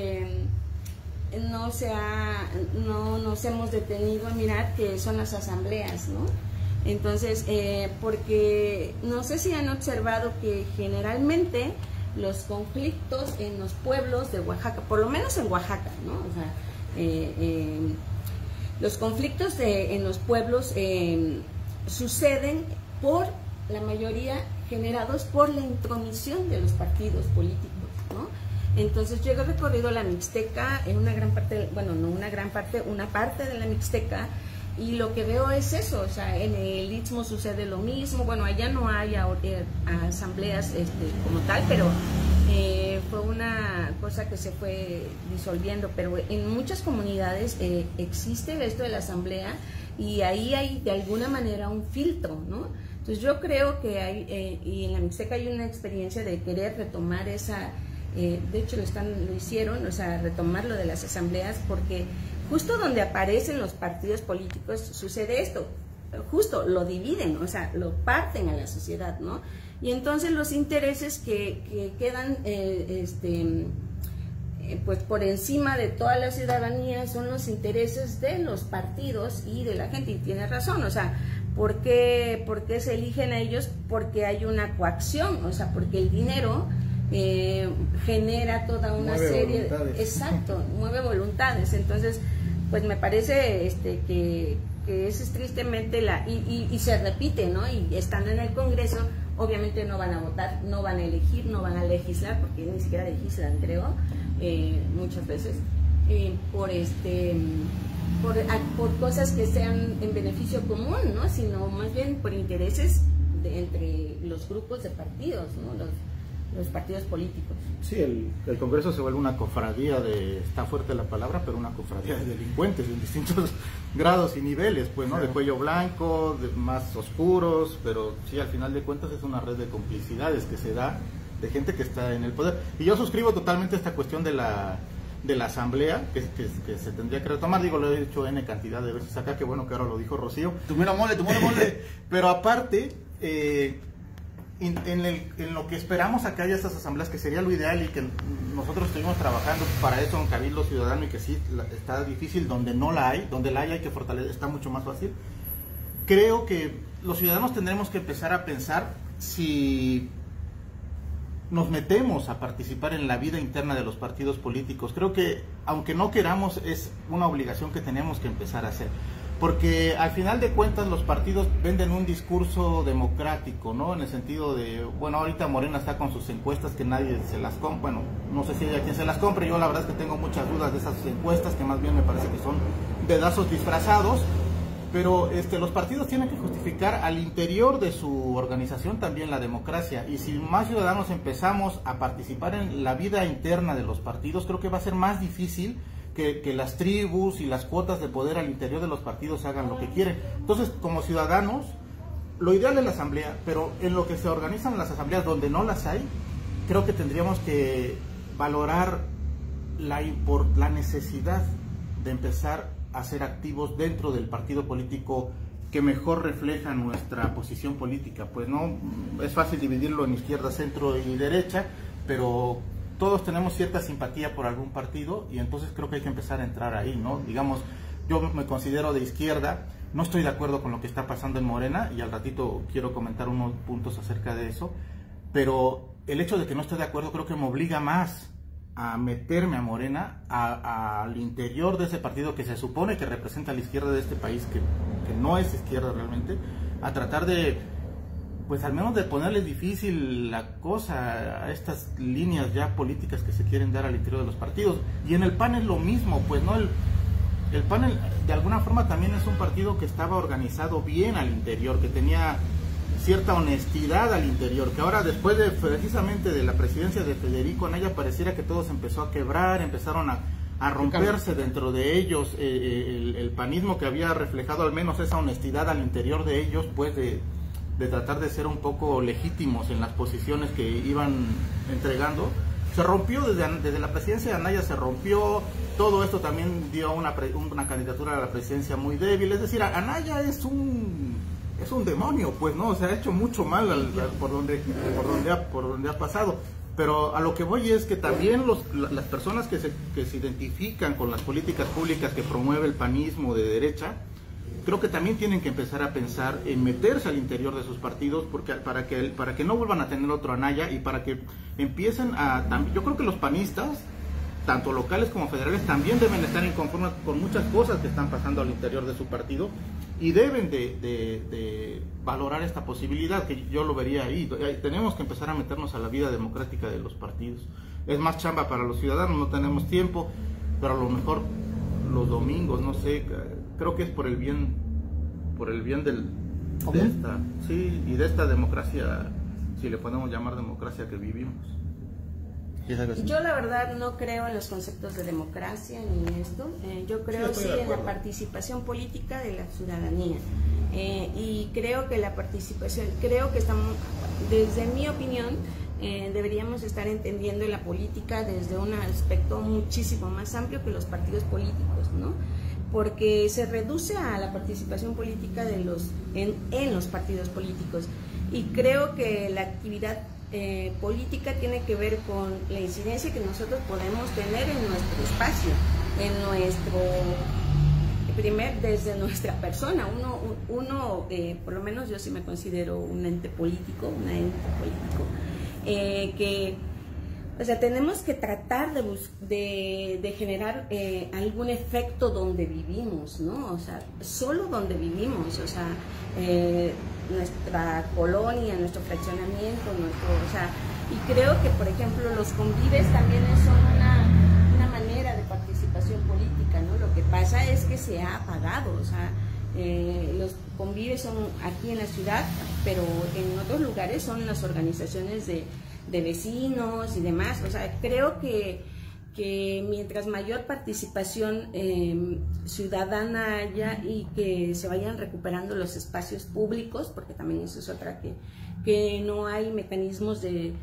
no nos hemos detenido a mirar, que son las asambleas, ¿no? Entonces, porque no sé si han observado que generalmente los conflictos en los pueblos de Oaxaca, por lo menos en Oaxaca, ¿no? O sea, los conflictos en los pueblos suceden por la mayoría generados por la intromisión de los partidos políticos, ¿no? Entonces yo he recorrido la Mixteca en una gran parte, bueno, no una gran parte, una parte de la Mixteca, y lo que veo es eso. O sea, en el Istmo sucede lo mismo. Bueno, allá no hay asambleas como tal, pero fue una cosa que se fue disolviendo, pero en muchas comunidades existe esto de la asamblea, y ahí hay de alguna manera un filtro, ¿no? Entonces yo creo que hay, y en la Mixteca hay una experiencia de querer retomar esa, de hecho lo hicieron, o sea, retomar lo de las asambleas, porque justo donde aparecen los partidos políticos sucede esto, justo lo dividen, o sea, lo parten a la sociedad, ¿no? Y entonces los intereses que quedan pues por encima de toda la ciudadanía son los intereses de los partidos y de la gente. Y tiene razón, o sea, ¿por qué se eligen a ellos? Porque hay una coacción, o sea, porque el dinero genera toda una serie, exacto, mueve voluntades. Entonces, pues me parece que ese es tristemente y se repite, ¿no? Y estando en el Congreso, obviamente no van a votar, no van a elegir, no van a legislar, porque ni siquiera legislan, creo, muchas veces, por cosas que sean en beneficio común, ¿no? Sino más bien por intereses entre los grupos de partidos, ¿no? Los partidos políticos. Sí, el Congreso se vuelve una cofradía está fuerte la palabra, pero una cofradía de delincuentes en distintos grados y niveles, pues, ¿no? Claro. De cuello blanco, de más oscuros, pero sí, al final de cuentas es una red de complicidades que se da de gente que está en el poder. Y yo suscribo totalmente esta cuestión de la asamblea, que se tendría que retomar. Digo, lo he dicho N cantidad de veces acá, que bueno que ahora lo dijo Rocío. Tu mero mole. Pero aparte, en lo que esperamos a que haya estas asambleas, que sería lo ideal, y que nosotros estuvimos trabajando para eso en Cabildo Ciudadano, y que sí está difícil donde no la hay, donde la hay que fortalecer, está mucho más fácil. Creo que los ciudadanos tendremos que empezar a pensar si nos metemos a participar en la vida interna de los partidos políticos. Creo que, aunque no queramos, es una obligación que tenemos que empezar a hacer. Porque al final de cuentas los partidos venden un discurso democrático, ¿no? En el sentido de, bueno, ahorita Morena está con sus encuestas que nadie se las compra, bueno, no sé si hay quien se las compre. Yo la verdad es que tengo muchas dudas de esas encuestas, que más bien me parece que son dedazos disfrazados, pero los partidos tienen que justificar al interior de su organización también la democracia, y si más ciudadanos empezamos a participar en la vida interna de los partidos, creo que va a ser más difícil que las tribus y las cuotas de poder al interior de los partidos hagan lo que quieren. Entonces, como ciudadanos, lo ideal es la asamblea, pero en lo que se organizan las asambleas donde no las hay, creo que tendríamos que valorar la necesidad de empezar a ser activos dentro del partido político que mejor refleja nuestra posición política. Pues no es fácil dividirlo en izquierda, centro y derecha, pero todos tenemos cierta simpatía por algún partido, y entonces creo que hay que empezar a entrar ahí, ¿no? Digamos, yo me considero de izquierda, no estoy de acuerdo con lo que está pasando en Morena, y al ratito quiero comentar unos puntos acerca de eso, pero el hecho de que no esté de acuerdo creo que me obliga más meterme a Morena, al interior de ese partido que se supone que representa a la izquierda de este país, que no es izquierda realmente, a tratar de, pues al menos de ponerles difícil la cosa a estas líneas ya políticas que se quieren dar al interior de los partidos. Y en el PAN es lo mismo, pues no, el PAN de alguna forma también es un partido que estaba organizado bien al interior, que tenía cierta honestidad al interior, que ahora después de precisamente de la presidencia de Federico Anaya pareciera que todo se empezó a quebrar, empezaron a romperse dentro de ellos el panismo que había reflejado al menos esa honestidad al interior de ellos, pues de tratar de ser un poco legítimos en las posiciones que iban entregando. Se rompió desde la presidencia de Anaya, se rompió. Todo esto también dio una candidatura a la presidencia muy débil. Es decir, Anaya es un demonio, pues, ¿no? O sea, ha hecho mucho mal por donde ha pasado. Pero a lo que voy es que también las personas que se identifican con las políticas públicas que promueve el panismo de derecha, creo que también tienen que empezar a pensar en meterse al interior de sus partidos, porque para que no vuelvan a tener otro Anaya y para que empiecen yo creo que los panistas, tanto locales como federales, también deben estar inconformes con muchas cosas que están pasando al interior de su partido y deben de valorar esta posibilidad, que yo lo vería ahí. Tenemos que empezar a meternos a la vida democrática de los partidos. Es más chamba para los ciudadanos, no tenemos tiempo, pero a lo mejor los domingos, no sé, creo que es por el bien de esta democracia, si le podemos llamar democracia, que vivimos. Yo la verdad no creo en los conceptos de democracia ni en esto. Yo creo sí en la participación política de la ciudadanía. Y creo que la participación, estamos, desde mi opinión, deberíamos estar entendiendo la política desde un aspecto muchísimo más amplio que los partidos políticos, ¿no? Porque se reduce a la participación política en los partidos políticos. Y creo que la actividad política tiene que ver con la incidencia que nosotros podemos tener en nuestro espacio, desde nuestra persona. Uno por lo menos yo sí me considero un ente político, o sea, tenemos que tratar de generar algún efecto donde vivimos, ¿no? O sea, solo donde vivimos, o sea, nuestra colonia, nuestro fraccionamiento, y creo que, por ejemplo, los convives también son una manera de participación política, ¿no? Lo que pasa es que se ha apagado, o sea, los convives son aquí en la ciudad, pero en otros lugares son las organizaciones de vecinos y demás. O sea, creo que mientras mayor participación ciudadana haya y que se vayan recuperando los espacios públicos, porque también eso es otra, que no hay mecanismos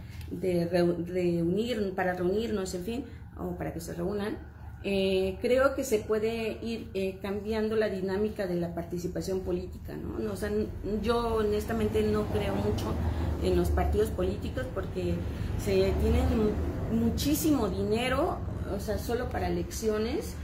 para reunirnos, en fin, o para que se reúnan, creo que se puede ir cambiando la dinámica de la participación política, ¿no? O sea, yo honestamente no creo mucho en los partidos políticos porque se tienen muchísimo dinero, o sea, solo para elecciones,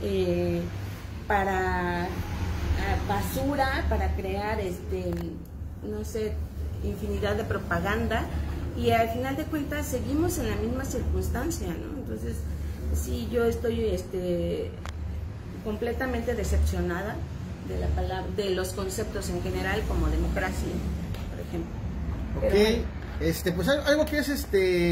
para basura, para crear no sé, infinidad de propaganda, y al final de cuentas seguimos en la misma circunstancia, ¿no? Entonces sí, yo estoy completamente decepcionada de los conceptos en general, como democracia, por ejemplo. Ok, pues algo que es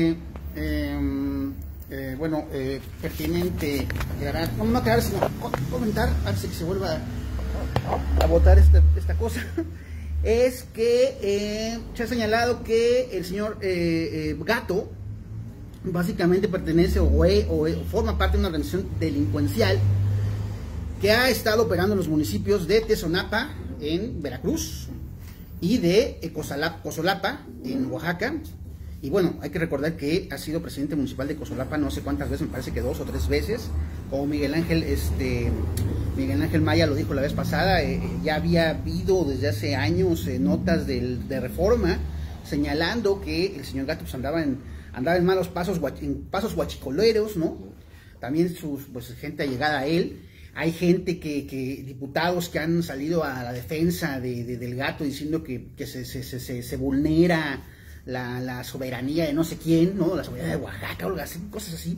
pertinente aclarar, no aclarar, sino comentar antes de que se vuelva a votar esta cosa, es que se ha señalado que el señor Gatto básicamente pertenece o forma parte de una organización delincuencial que ha estado operando en los municipios de Tezonapa en Veracruz y de Cozolapa en Oaxaca. Y bueno, hay que recordar que ha sido presidente municipal de Cozolapa no sé cuántas veces, me parece que 2 o 3 veces, como Miguel Ángel Maya lo dijo la vez pasada. Ya había habido desde hace años notas de Reforma señalando que el señor Gatto pues, andaba en malos pasos, en pasos guachicoleros, ¿no? También gente allegada a él. Hay gente diputados que han salido a la defensa del Gatto diciendo que se vulnera la soberanía de no sé quién, ¿no? La soberanía de Oaxaca, o cosas así.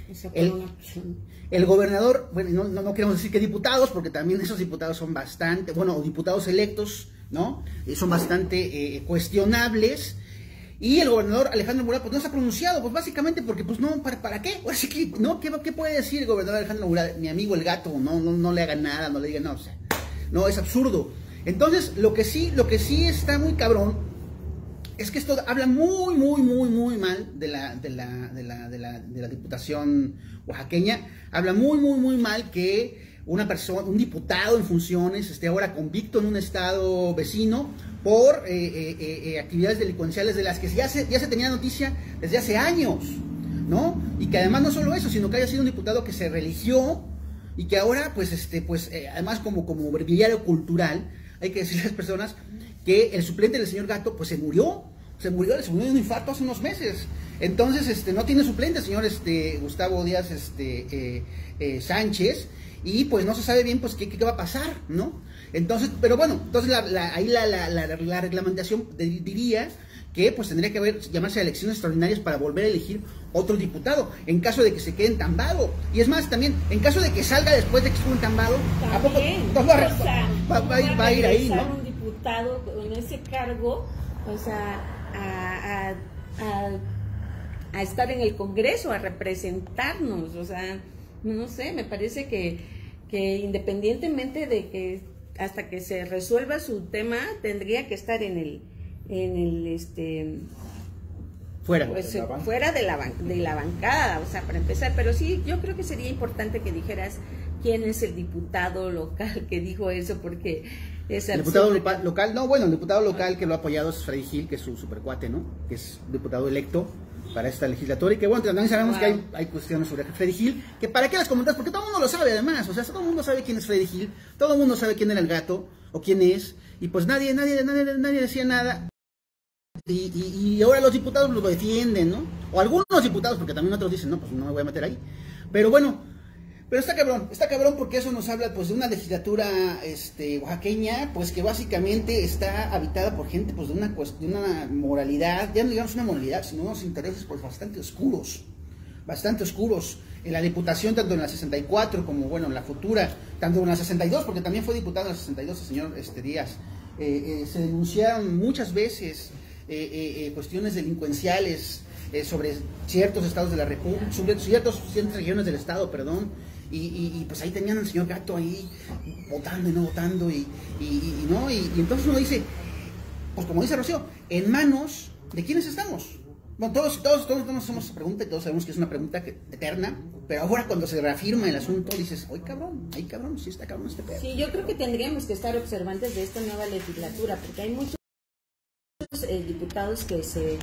El gobernador, bueno, no queremos decir que diputados, porque también esos diputados son bastante, bueno, diputados electos, ¿no? Son bastante cuestionables. Y el gobernador Alejandro Murat pues no se ha pronunciado, pues básicamente porque pues no, ¿para qué? Pues, ¿no? ¿Qué puede decir el gobernador Alejandro Murat? Mi amigo el gato, no le haga nada, no le diga nada, o sea, no, es absurdo. Entonces, lo que sí está muy cabrón es que esto habla muy mal de la Diputación oaxaqueña, habla muy mal que una persona, un diputado en funciones, esté ahora convicto en un estado vecino por actividades delincuenciales de las que ya se tenía noticia desde hace años, ¿no? Y que además no solo eso, sino que haya sido un diputado que se religió y que ahora, además como breviario cultural, hay que decirle a las personas que el suplente del señor Gato, pues se murió de un infarto hace unos meses. Entonces, no tiene suplente, señor Gustavo Díaz Sánchez, y pues no se sabe bien pues qué va a pasar, ¿no? Entonces, pero bueno, entonces ahí la reglamentación diría que pues tendría que llamarse a elecciones extraordinarias para volver a elegir otro diputado, en caso de que se quede entambado. Y es más, también, en caso de que salga después de que estuvo entambado, ¿a poco va a ir ahí, no? Un diputado con ese cargo, o sea, a estar en el Congreso, a representarnos, o sea, no sé, me parece que independientemente de que hasta que se resuelva su tema, tendría que estar fuera de la bancada, o sea, para empezar. Pero sí, yo creo que sería importante que dijeras quién es el diputado local que dijo eso, porque es el diputado local, no, bueno, el diputado local que lo ha apoyado es Freddy Gil, que es su supercuate, ¿no? Que es diputado electo para esta legislatura, y que bueno, también sabemos que hay cuestiones sobre Freddy Gil, que para qué las comentas, porque todo el mundo lo sabe además, o sea, todo el mundo sabe quién es Freddy Gil, todo el mundo sabe quién era el Gato, o quién es, y pues nadie decía nada, y ahora los diputados lo defienden, ¿no? O algunos diputados, porque también otros dicen, no, pues no me voy a meter ahí, pero bueno. Pero está cabrón porque eso nos habla pues de una legislatura oaxaqueña, pues que básicamente está habitada por gente pues de una moralidad, ya no digamos una moralidad, sino unos intereses pues bastante oscuros. En la diputación, tanto en la 64 como bueno en la futura, tanto en la 62, porque también fue diputado en la 62 el señor Díaz, se denunciaron muchas veces cuestiones delincuenciales sobre ciertos estados de la República, sobre ciertas regiones del estado, perdón. Y pues ahí tenían al señor Gato ahí votando y no votando y entonces uno dice, pues como dice Rocío, ¿en manos de quiénes estamos? Bueno, todos nos hacemos esa pregunta y todos sabemos que es una pregunta eterna, pero ahora cuando se reafirma el asunto dices, ¡ay cabrón, sí está cabrón este pedo! Sí, yo creo que tendríamos que estar observantes de esta nueva legislatura, porque hay muchos diputados que se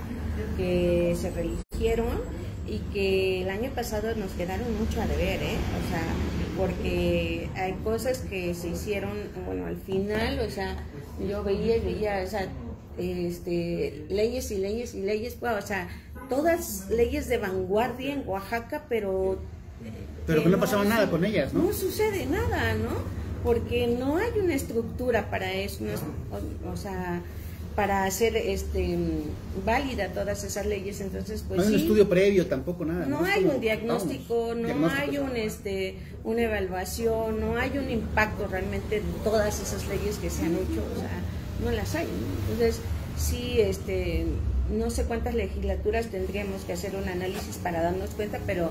reeligieron y que el año pasado nos quedaron mucho a deber, o sea, porque hay cosas que se hicieron, bueno, al final, o sea, yo veía, o sea, leyes y leyes, pues, o sea, todas leyes de vanguardia en Oaxaca, pero que no pasaba nada con ellas, ¿no? No sucede nada, ¿no? Porque no hay una estructura para eso, o sea, para hacer válida todas esas leyes. Entonces pues no hay un estudio previo tampoco, nada, no hay un diagnóstico, no hay una evaluación, no hay un impacto realmente de todas esas leyes que se han hecho, o sea, no las hay, ¿no? Entonces sí, no sé cuántas legislaturas tendríamos que hacer un análisis para darnos cuenta, pero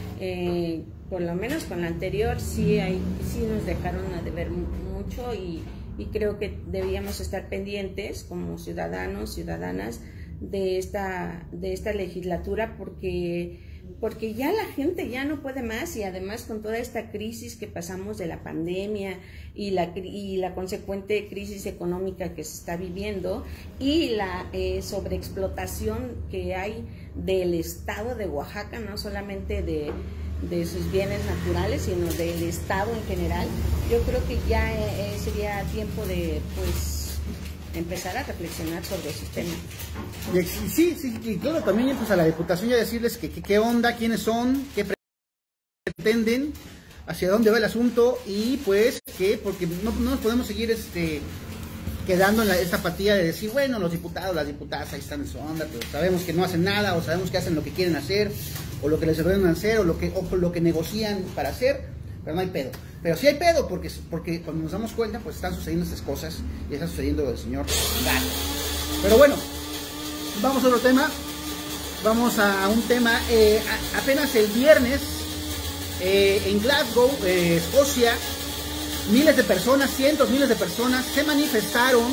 por lo menos con la anterior sí nos dejaron a deber mucho, y creo que debíamos estar pendientes como ciudadanos, ciudadanas de esta legislatura, porque ya la gente ya no puede más, y además con toda esta crisis que pasamos de la pandemia y la consecuente crisis económica que se está viviendo, y la sobreexplotación que hay del estado de Oaxaca, no solamente de sus bienes naturales, sino del estado en general, yo creo que ya sería tiempo de pues empezar a reflexionar sobre ese tema. Sí, y claro, también pues a la Diputación ya decirles que qué onda, quiénes son, qué pretenden, hacia dónde va el asunto, y pues que porque no nos podemos seguir quedando en esta apatía de decir, bueno, los diputados, las diputadas ahí están en su onda, pero sabemos que no hacen nada, o sabemos que hacen lo que quieren hacer, o lo que les ordenan hacer, o lo que negocian para hacer, pero no hay pedo. Pero sí hay pedo, porque cuando nos damos cuenta, pues están sucediendo estas cosas, y está sucediendo el señor Gato. Pero bueno, vamos a otro tema. Vamos a un tema, apenas el viernes, en Glasgow, Escocia, miles de personas, miles de personas se manifestaron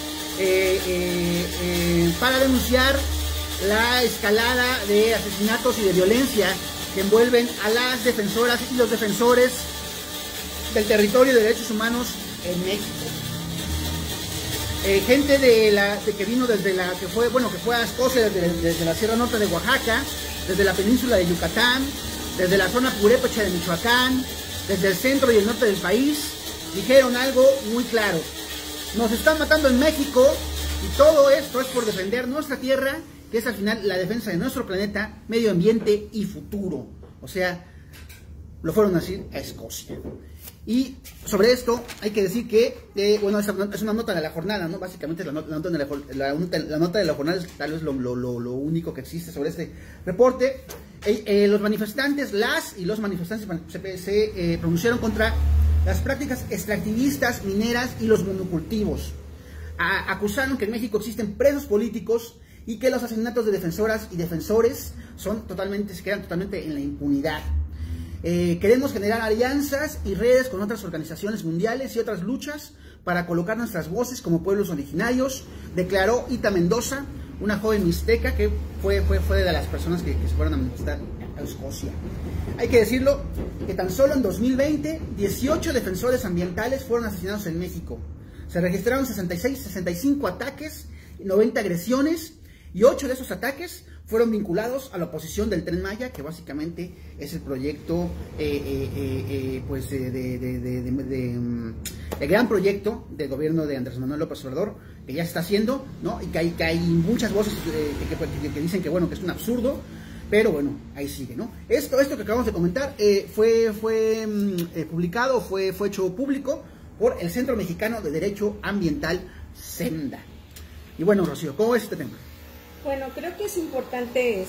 para denunciar la escalada de asesinatos y de violencia que envuelven a las defensoras y los defensores del territorio de derechos humanos en México. Gente que vino que fue a Escocia desde la Sierra Norte de Oaxaca, desde la península de Yucatán, desde la zona purépecha de Michoacán, desde el centro y el norte del país, dijeron algo muy claro: nos están matando en México y todo esto es por defender nuestra tierra, que es al final la defensa de nuestro planeta, medio ambiente y futuro. O sea, lo fueron a decir a Escocia. Y sobre esto hay que decir que, es una nota de la jornada, ¿no? Básicamente la nota de la jornada es tal vez lo único que existe sobre este reporte. Los manifestantes, los manifestantes se pronunciaron contra las prácticas extractivistas, mineras y los monocultivos. Acusaron que en México existen presos políticos y que los asesinatos de defensoras y defensores se quedan totalmente en la impunidad. Queremos generar alianzas y redes con otras organizaciones mundiales y otras luchas para colocar nuestras voces como pueblos originarios, declaró Ita Mendoza, una joven mixteca que fue de las personas que se fueron a manifestar a Escocia. Hay que decirlo que tan solo en 2020, 18 defensores ambientales fueron asesinados en México. Se registraron 65 ataques, 90 agresiones, y 8 de esos ataques fueron vinculados a la oposición del Tren Maya, que básicamente es el proyecto, el gran proyecto del gobierno de Andrés Manuel López Obrador, que ya se está haciendo, ¿no? Y que hay muchas voces que dicen que bueno, que es un absurdo, pero bueno, ahí sigue, ¿no? Esto que acabamos de comentar fue publicado, fue hecho público por el Centro Mexicano de Derecho Ambiental, SEMDA. Y bueno, Rocío, ¿cómo es este tema? Bueno, creo que es importante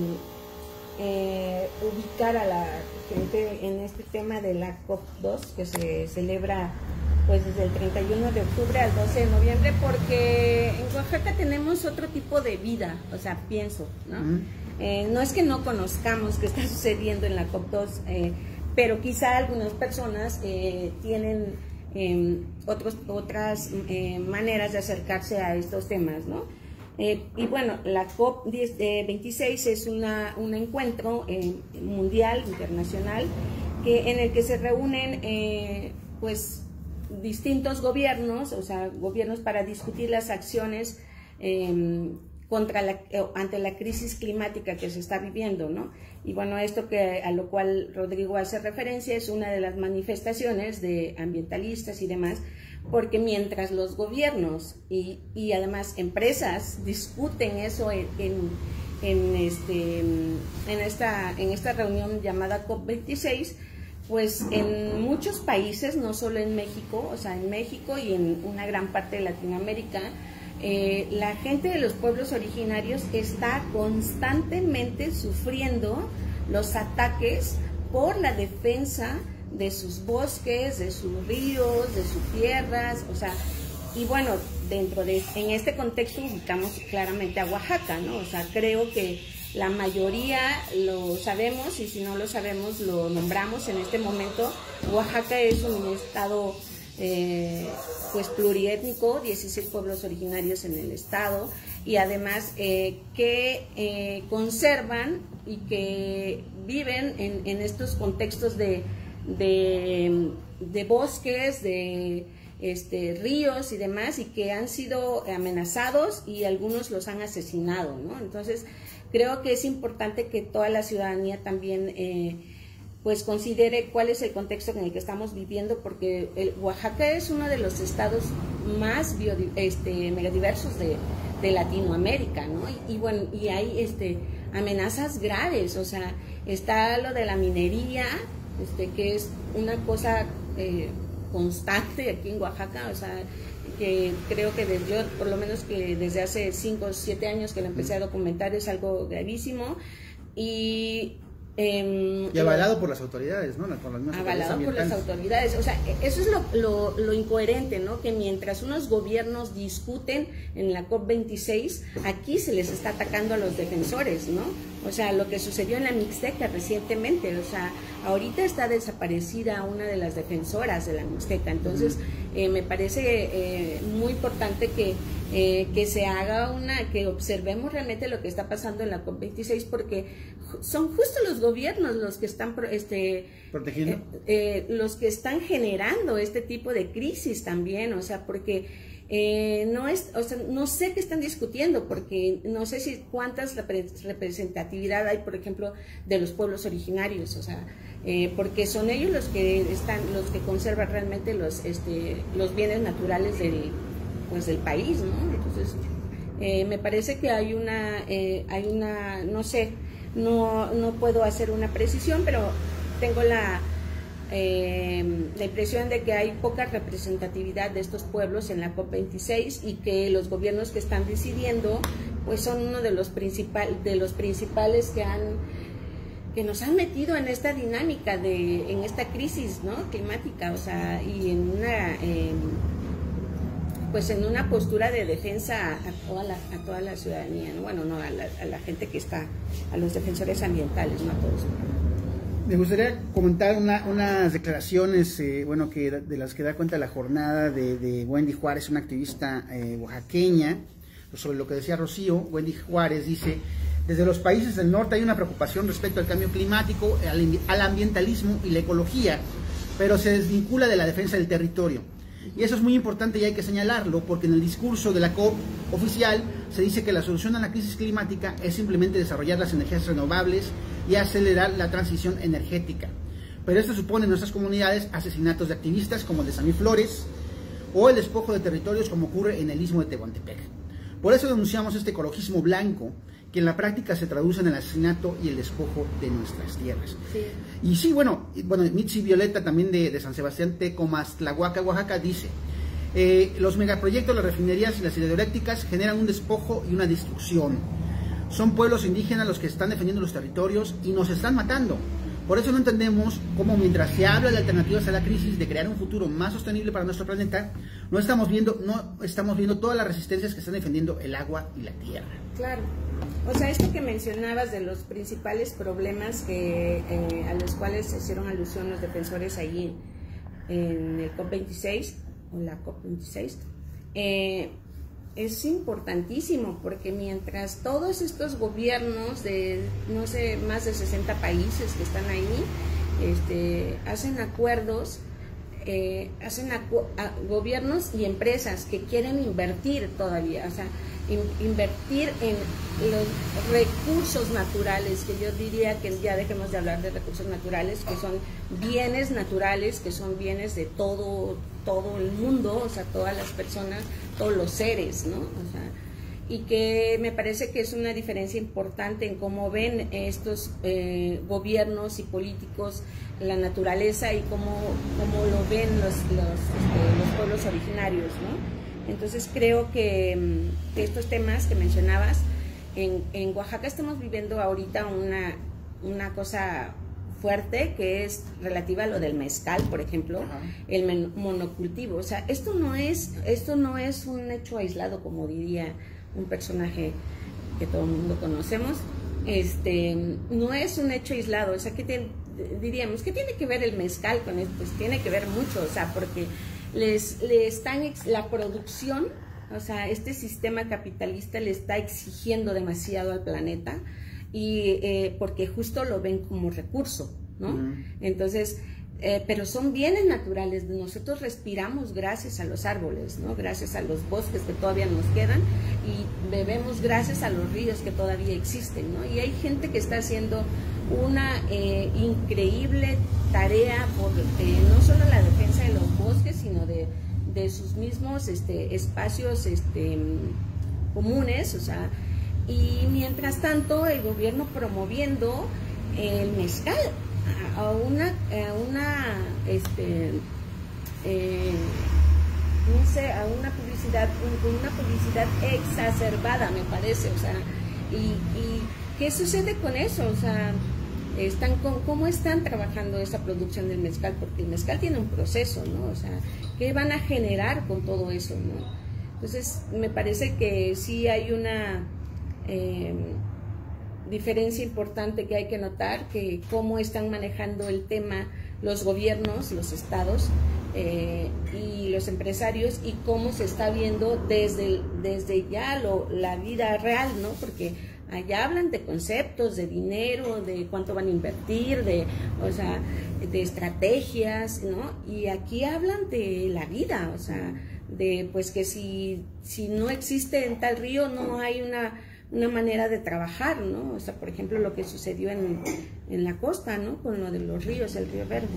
ubicar a la gente en este tema de la COP2, que se celebra pues desde el 31 de octubre al 12 de noviembre, porque en Oaxaca tenemos otro tipo de vida, o sea, pienso, ¿no? No es que no conozcamos qué está sucediendo en la COP2, pero quizá algunas personas tienen otras maneras de acercarse a estos temas, ¿no? Y bueno, la COP26 es un encuentro mundial, internacional, en el que se reúnen pues distintos gobiernos, o sea, gobiernos para discutir las acciones ante la crisis climática que se está viviendo, ¿no? Y bueno, esto a lo cual Rodrigo hace referencia es una de las manifestaciones de ambientalistas y demás, porque mientras los gobiernos y además empresas discuten eso en esta reunión llamada COP26, pues en muchos países, no solo en México, o sea, en México y en una gran parte de Latinoamérica, la gente de los pueblos originarios está constantemente sufriendo los ataques por la defensa de sus bosques, de sus ríos, de sus tierras, o sea, y bueno, en este contexto ubicamos claramente a Oaxaca, ¿no? O sea, creo que la mayoría lo sabemos, y si no lo sabemos lo nombramos en este momento. Oaxaca es un estado pues pluriétnico, 16 pueblos originarios en el estado, y además que conservan y que viven en estos contextos de bosques, de ríos y demás, y que han sido amenazados y algunos los han asesinado, ¿no? Entonces creo que es importante que toda la ciudadanía también pues considere cuál es el contexto en el que estamos viviendo, porque Oaxaca es uno de los estados más megadiversos de Latinoamérica, ¿no? Y bueno, y hay amenazas graves, o sea, está lo de la minería, que es una cosa constante aquí en Oaxaca, o sea, que creo que yo por lo menos que desde hace 5 o 7 años que lo empecé a documentar es algo gravísimo, y Y avalado por las autoridades, ¿no? Avalado por las autoridades. O sea, eso es lo incoherente, ¿no? Que mientras unos gobiernos discuten en la COP26, aquí se les está atacando a los defensores, ¿no? O sea, lo que sucedió en la Mixteca recientemente, o sea, ahorita está desaparecida una de las defensoras de la Mixteca. Entonces, me parece muy importante que se haga que observemos realmente lo que está pasando en la COP26, porque son justo los gobiernos los que están protegiendo, los que están generando este tipo de crisis también, o sea, porque no sé qué están discutiendo, porque no sé si cuántas representatividad hay, por ejemplo, de los pueblos originarios, o sea, porque son ellos los que conservan realmente los bienes naturales del país, ¿no? Entonces, me parece que hay una, no sé, no puedo hacer una precisión, pero tengo la impresión de que hay poca representatividad de estos pueblos en la COP26 y que los gobiernos que están decidiendo pues son uno de los principales que nos han metido en esta dinámica en esta crisis, ¿no? Climática, o sea, y en una postura de defensa a toda la ciudadanía, ¿no? Bueno, no a la gente que está, a los defensores ambientales, no a todos. Me gustaría comentar unas declaraciones, de las que da cuenta la jornada de Wendy Juárez, una activista oaxaqueña, sobre lo que decía Rocío. Wendy Juárez dice: desde los países del norte hay una preocupación respecto al cambio climático, al ambientalismo y la ecología, pero se desvincula de la defensa del territorio. Y eso es muy importante y hay que señalarlo, porque en el discurso de la COP oficial se dice que la solución a la crisis climática es simplemente desarrollar las energías renovables y acelerar la transición energética. Pero esto supone en nuestras comunidades asesinatos de activistas como el de Samir Flores o el despojo de territorios como ocurre en el istmo de Tehuantepec. Por eso denunciamos este ecologismo blanco, que en la práctica se traduce en el asesinato y el despojo de nuestras tierras. Sí. Y sí, Mitzi Violeta, también de San Sebastián Tecomastlahuaca, Oaxaca, dice: los megaproyectos, las refinerías y las hidroeléctricas generan un despojo y una destrucción. Son pueblos indígenas los que están defendiendo los territorios y nos están matando. Por eso no entendemos cómo, mientras se habla de alternativas a la crisis, de crear un futuro más sostenible para nuestro planeta, no estamos viendo todas las resistencias que están defendiendo el agua y la tierra. Claro. O sea, esto que mencionabas de los principales problemas a los cuales se hicieron alusión los defensores ahí en el COP26, o la COP26, es importantísimo, porque mientras todos estos gobiernos de, no sé, más de 60 países que están ahí, hacen acuerdos, gobiernos y empresas que quieren invertir todavía, o sea, invertir en los recursos naturales, que yo diría que ya dejemos de hablar de recursos naturales, que son bienes naturales, que son bienes de todo el mundo, o sea, todas las personas, todos los seres, ¿no? O sea, y que me parece que es una diferencia importante en cómo ven estos gobiernos y políticos la naturaleza y cómo lo ven los pueblos originarios, ¿no? Entonces creo que estos temas que mencionabas, en Oaxaca estamos viviendo ahorita una cosa fuerte, que es relativa a lo del mezcal, por ejemplo. Ajá. El monocultivo. O sea, esto no es un hecho aislado, como diría un personaje que todo el mundo conocemos. No es un hecho aislado. O sea, diríamos, ¿qué tiene que ver el mezcal con esto? Pues tiene que ver mucho, o sea, porque la producción, o sea, este sistema capitalista le está exigiendo demasiado al planeta, y porque justo lo ven como recurso, ¿no? Entonces, pero son bienes naturales. Nosotros respiramos gracias a los árboles, ¿no? Gracias a los bosques que todavía nos quedan, y bebemos gracias a los ríos que todavía existen, ¿no? Y hay gente que está haciendo una increíble tarea por no solo la defensa de los bosques, sino de sus mismos espacios comunes, o sea, y mientras tanto el gobierno promoviendo el mezcal a una publicidad exacerbada, me parece, o sea, y ¿qué sucede con eso? O sea, ¿Cómo están trabajando esa producción del mezcal? Porque el mezcal tiene un proceso, ¿no? O sea, ¿qué van a generar con todo eso, no? Entonces, me parece que sí hay una diferencia importante que hay que notar, que cómo están manejando el tema los gobiernos, los estados y los empresarios, y cómo se está viendo desde ya la vida real, ¿no? Porque allá hablan de conceptos, de dinero, de cuánto van a invertir, de estrategias, ¿no? Y aquí hablan de la vida, o sea, de pues que si no existe en tal río, no hay una manera de trabajar, ¿no? O sea, por ejemplo, lo que sucedió en la costa, ¿no? Con lo de los ríos, el Río Verde.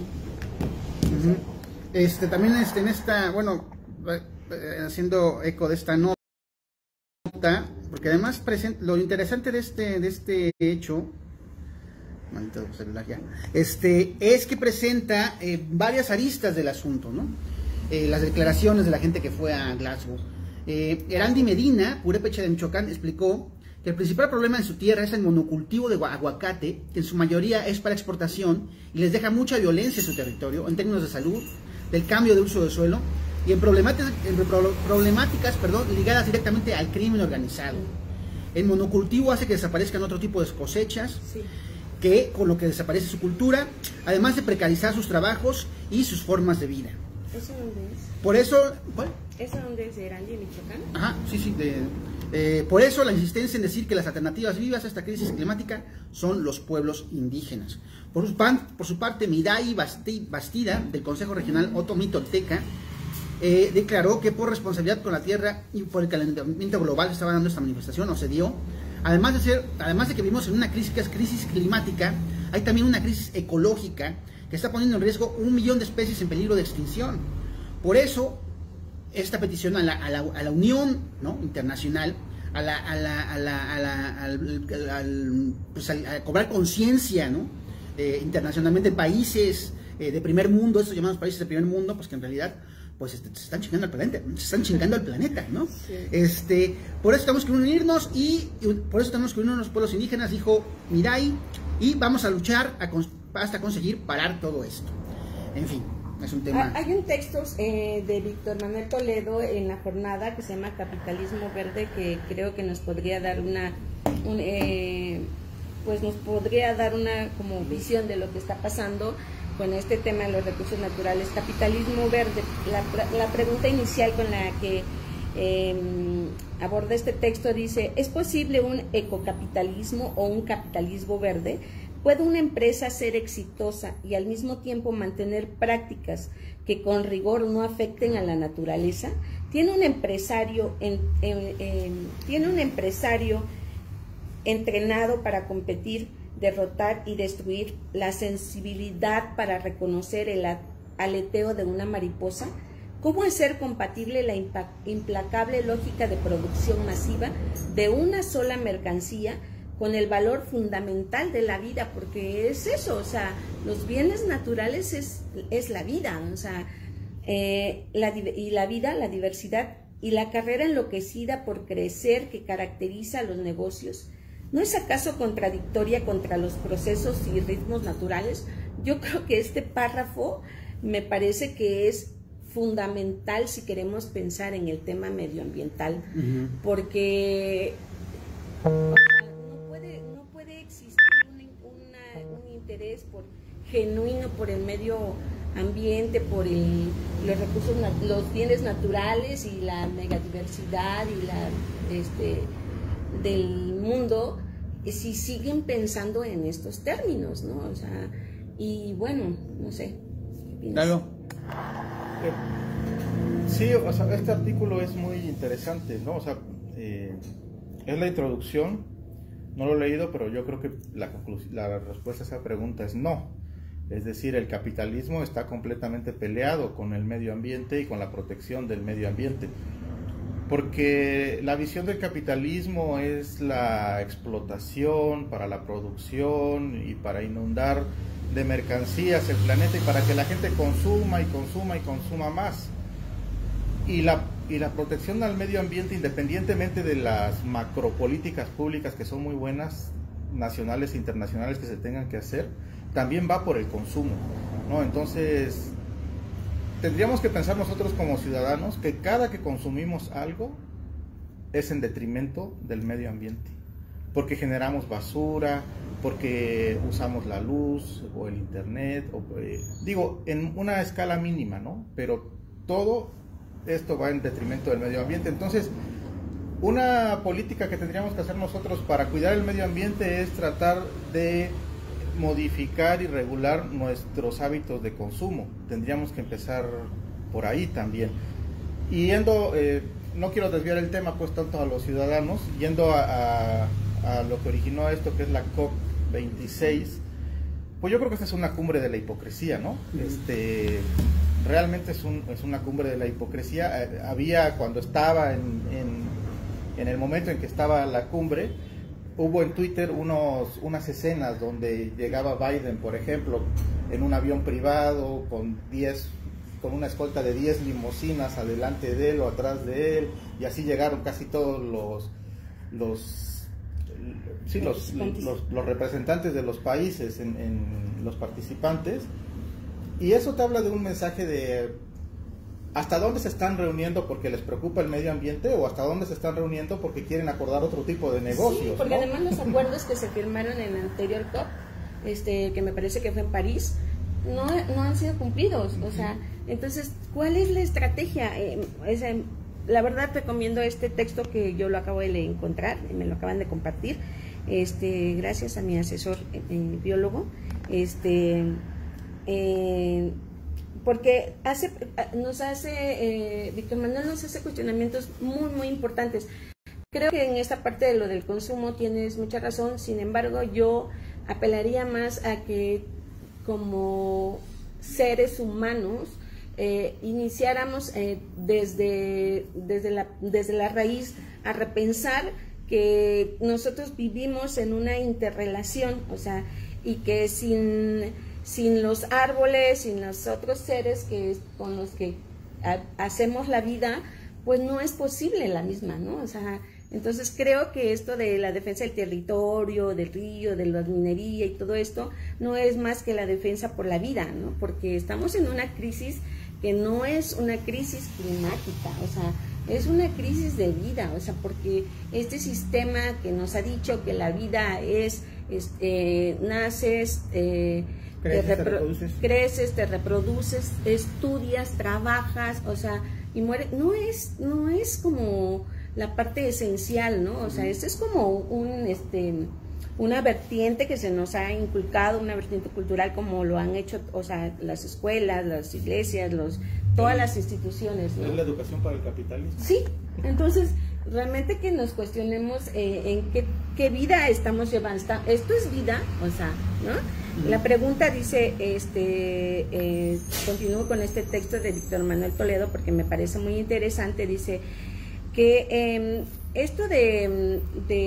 También en esta, bueno, haciendo eco de esta nota, porque además lo interesante de este hecho, maldito celular ya, es que presenta varias aristas del asunto, ¿no? Las declaraciones de la gente que fue a Glasgow. Erandi Medina, purépecha de Michoacán, explicó que el principal problema en su tierra es el monocultivo de aguacate, que en su mayoría es para exportación y les deja mucha violencia en su territorio en términos de salud, del cambio de uso de suelo y en problemáticas ligadas directamente al crimen organizado. El monocultivo hace que desaparezcan otro tipo de cosechas, sí, con lo que desaparece su cultura, además de precarizar sus trabajos y sus formas de vida. ¿Eso dónde es? Por eso, ¿cuál? ¿Eso dónde es? ¿De Erandi, Michoacán? Ajá, sí, por eso la insistencia en decir que las alternativas vivas a esta crisis climática son los pueblos indígenas. Por su parte, Mirai Bastida, del Consejo Regional Otomí-Tolteca, declaró que por responsabilidad con la tierra y por el calentamiento global se estaba dando esta manifestación, o se dio. Además de que vivimos en una crisis climática, hay también una crisis ecológica que está poniendo en riesgo 1 millón de especies en peligro de extinción. Por eso, esta petición a la Unión, ¿no?, internacional, a cobrar conciencia, ¿no?, internacionalmente, países de primer mundo, estos llamados países de primer mundo, pues que en realidad pues se están chingando al planeta, ¿no? Sí. Por eso tenemos que unirnos y por eso tenemos que unirnos los pueblos indígenas, dijo Mirai, y vamos a luchar hasta conseguir parar todo esto. En fin, es un tema. Hay un texto de Víctor Manuel Toledo en la jornada que se llama Capitalismo Verde, que creo que nos podría dar una como visión de lo que está pasando con este tema de los recursos naturales. Capitalismo Verde, la pregunta inicial con la que aborda este texto dice: ¿es posible un ecocapitalismo o un capitalismo verde? ¿Puede una empresa ser exitosa y al mismo tiempo mantener prácticas que con rigor no afecten a la naturaleza? ¿Tiene un empresario entrenado para competir, derrotar y destruir la sensibilidad para reconocer el aleteo de una mariposa? ¿Cómo hacer compatible la implacable lógica de producción masiva de una sola mercancía con el valor fundamental de la vida? Porque es eso, o sea, los bienes naturales es la vida, o sea, la vida, la diversidad y la carrera enloquecida por crecer que caracteriza a los negocios. ¿No es acaso contradictoria contra los procesos y ritmos naturales? Yo creo que este párrafo me parece que es fundamental si queremos pensar en el tema medioambiental, porque no puede existir un interés genuino por el medio ambiente, por los recursos, los bienes naturales y la megadiversidad y del mundo, si siguen pensando en estos términos, ¿no? O sea, y bueno, no sé, ¿qué piensas? Claro. Sí, o sea, este artículo es muy interesante, ¿no? O sea, es la introducción, no lo he leído, pero yo creo que la respuesta a esa pregunta es no. Es decir, el capitalismo está completamente peleado con el medio ambiente y con la protección del medio ambiente. Porque la visión del capitalismo es la explotación para la producción y para inundar de mercancías el planeta y para que la gente consuma y consuma y consuma más. Y la protección al medio ambiente, independientemente de las macropolíticas públicas que son muy buenas, nacionales e internacionales que se tengan que hacer, también va por el consumo, ¿no? Entonces, tendríamos que pensar nosotros como ciudadanos que cada que consumimos algo es en detrimento del medio ambiente, porque generamos basura, porque usamos la luz o el internet, digo, en una escala mínima, ¿no? Pero todo esto va en detrimento del medio ambiente. Entonces, una política que tendríamos que hacer nosotros para cuidar el medio ambiente es tratar de modificar y regular nuestros hábitos de consumo. Tendríamos que empezar por ahí también. Y yendo, no quiero desviar el tema pues tanto a los ciudadanos, yendo a lo que originó esto, que es la COP26, pues yo creo que esta es una cumbre de la hipocresía, ¿no? Realmente es una cumbre de la hipocresía. Había, cuando estaba en el momento en que estaba la cumbre, hubo en Twitter unas escenas donde llegaba Biden, por ejemplo, en un avión privado con una escolta de 10 limusinas adelante de él o atrás de él, y así llegaron casi todos los representantes de los países, en los participantes, y eso te habla de un mensaje de hasta dónde se están reuniendo porque les preocupa el medio ambiente, o hasta dónde se están reuniendo porque quieren acordar otro tipo de negocios. Sí, porque ¿no? además los acuerdos que se firmaron en el anterior COP, que me parece que fue en París, no han sido cumplidos. O sea, entonces, ¿cuál es la estrategia? La verdad recomiendo este texto que yo lo acabo de encontrar, me lo acaban de compartir, gracias a mi asesor biólogo, porque Víctor Manuel nos hace cuestionamientos muy, muy importantes. Creo que en esta parte de lo del consumo tienes mucha razón, sin embargo yo apelaría más a que como seres humanos iniciáramos desde la raíz a repensar que nosotros vivimos en una interrelación, o sea, y que sin los árboles, sin los otros seres con los que hacemos la vida, pues no es posible la misma, ¿no? O sea, entonces creo que esto de la defensa del territorio, del río, de la minería y todo esto, no es más que la defensa por la vida, ¿no? Porque estamos en una crisis que no es una crisis climática, o sea, es una crisis de vida, o sea, porque este sistema que nos ha dicho que la vida es, naces, creces, te reproduces, estudias, trabajas, o sea, y mueres, no es como la parte esencial, ¿no? O sea, esto es como una vertiente que se nos ha inculcado, una vertiente cultural como lo han hecho, o sea, las escuelas, las iglesias, todas las instituciones, ¿no? ¿Es la educación para el capitalismo? Sí, entonces realmente que nos cuestionemos en qué vida estamos llevando. ¿Esto es vida? O sea, ¿no? La pregunta dice, continúo con este texto de Víctor Manuel Toledo porque me parece muy interesante, dice que esto de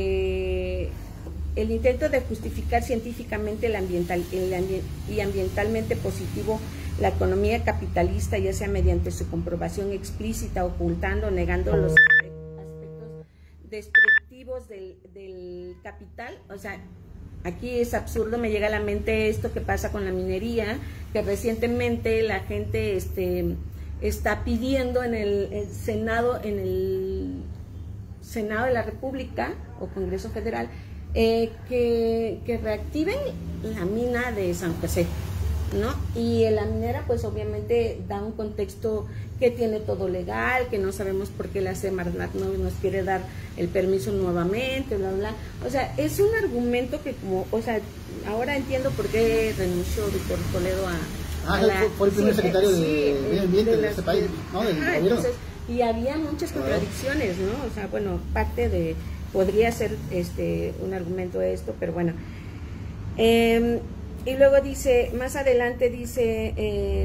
el intento de justificar científicamente y ambientalmente positivo la economía capitalista, ya sea mediante su comprobación explícita, ocultando, negando los aspectos destructivos del capital, o sea, aquí es absurdo, me llega a la mente esto que pasa con la minería, que recientemente la gente está pidiendo en el Senado de la República o Congreso Federal que reactiven la mina de San José, ¿no? Y la minera pues obviamente da un contexto que tiene todo legal, que no sabemos por qué la Semarnat no nos quiere dar el permiso nuevamente, bla, bla. O sea, es un argumento que ahora entiendo por qué renunció Víctor Toledo fue el primer secretario de Medio Ambiente de este país, ¿no? Del gobierno. Entonces, y había muchas contradicciones, ¿no? O sea, bueno, podría ser un argumento de esto, pero bueno. Y luego dice, más adelante dice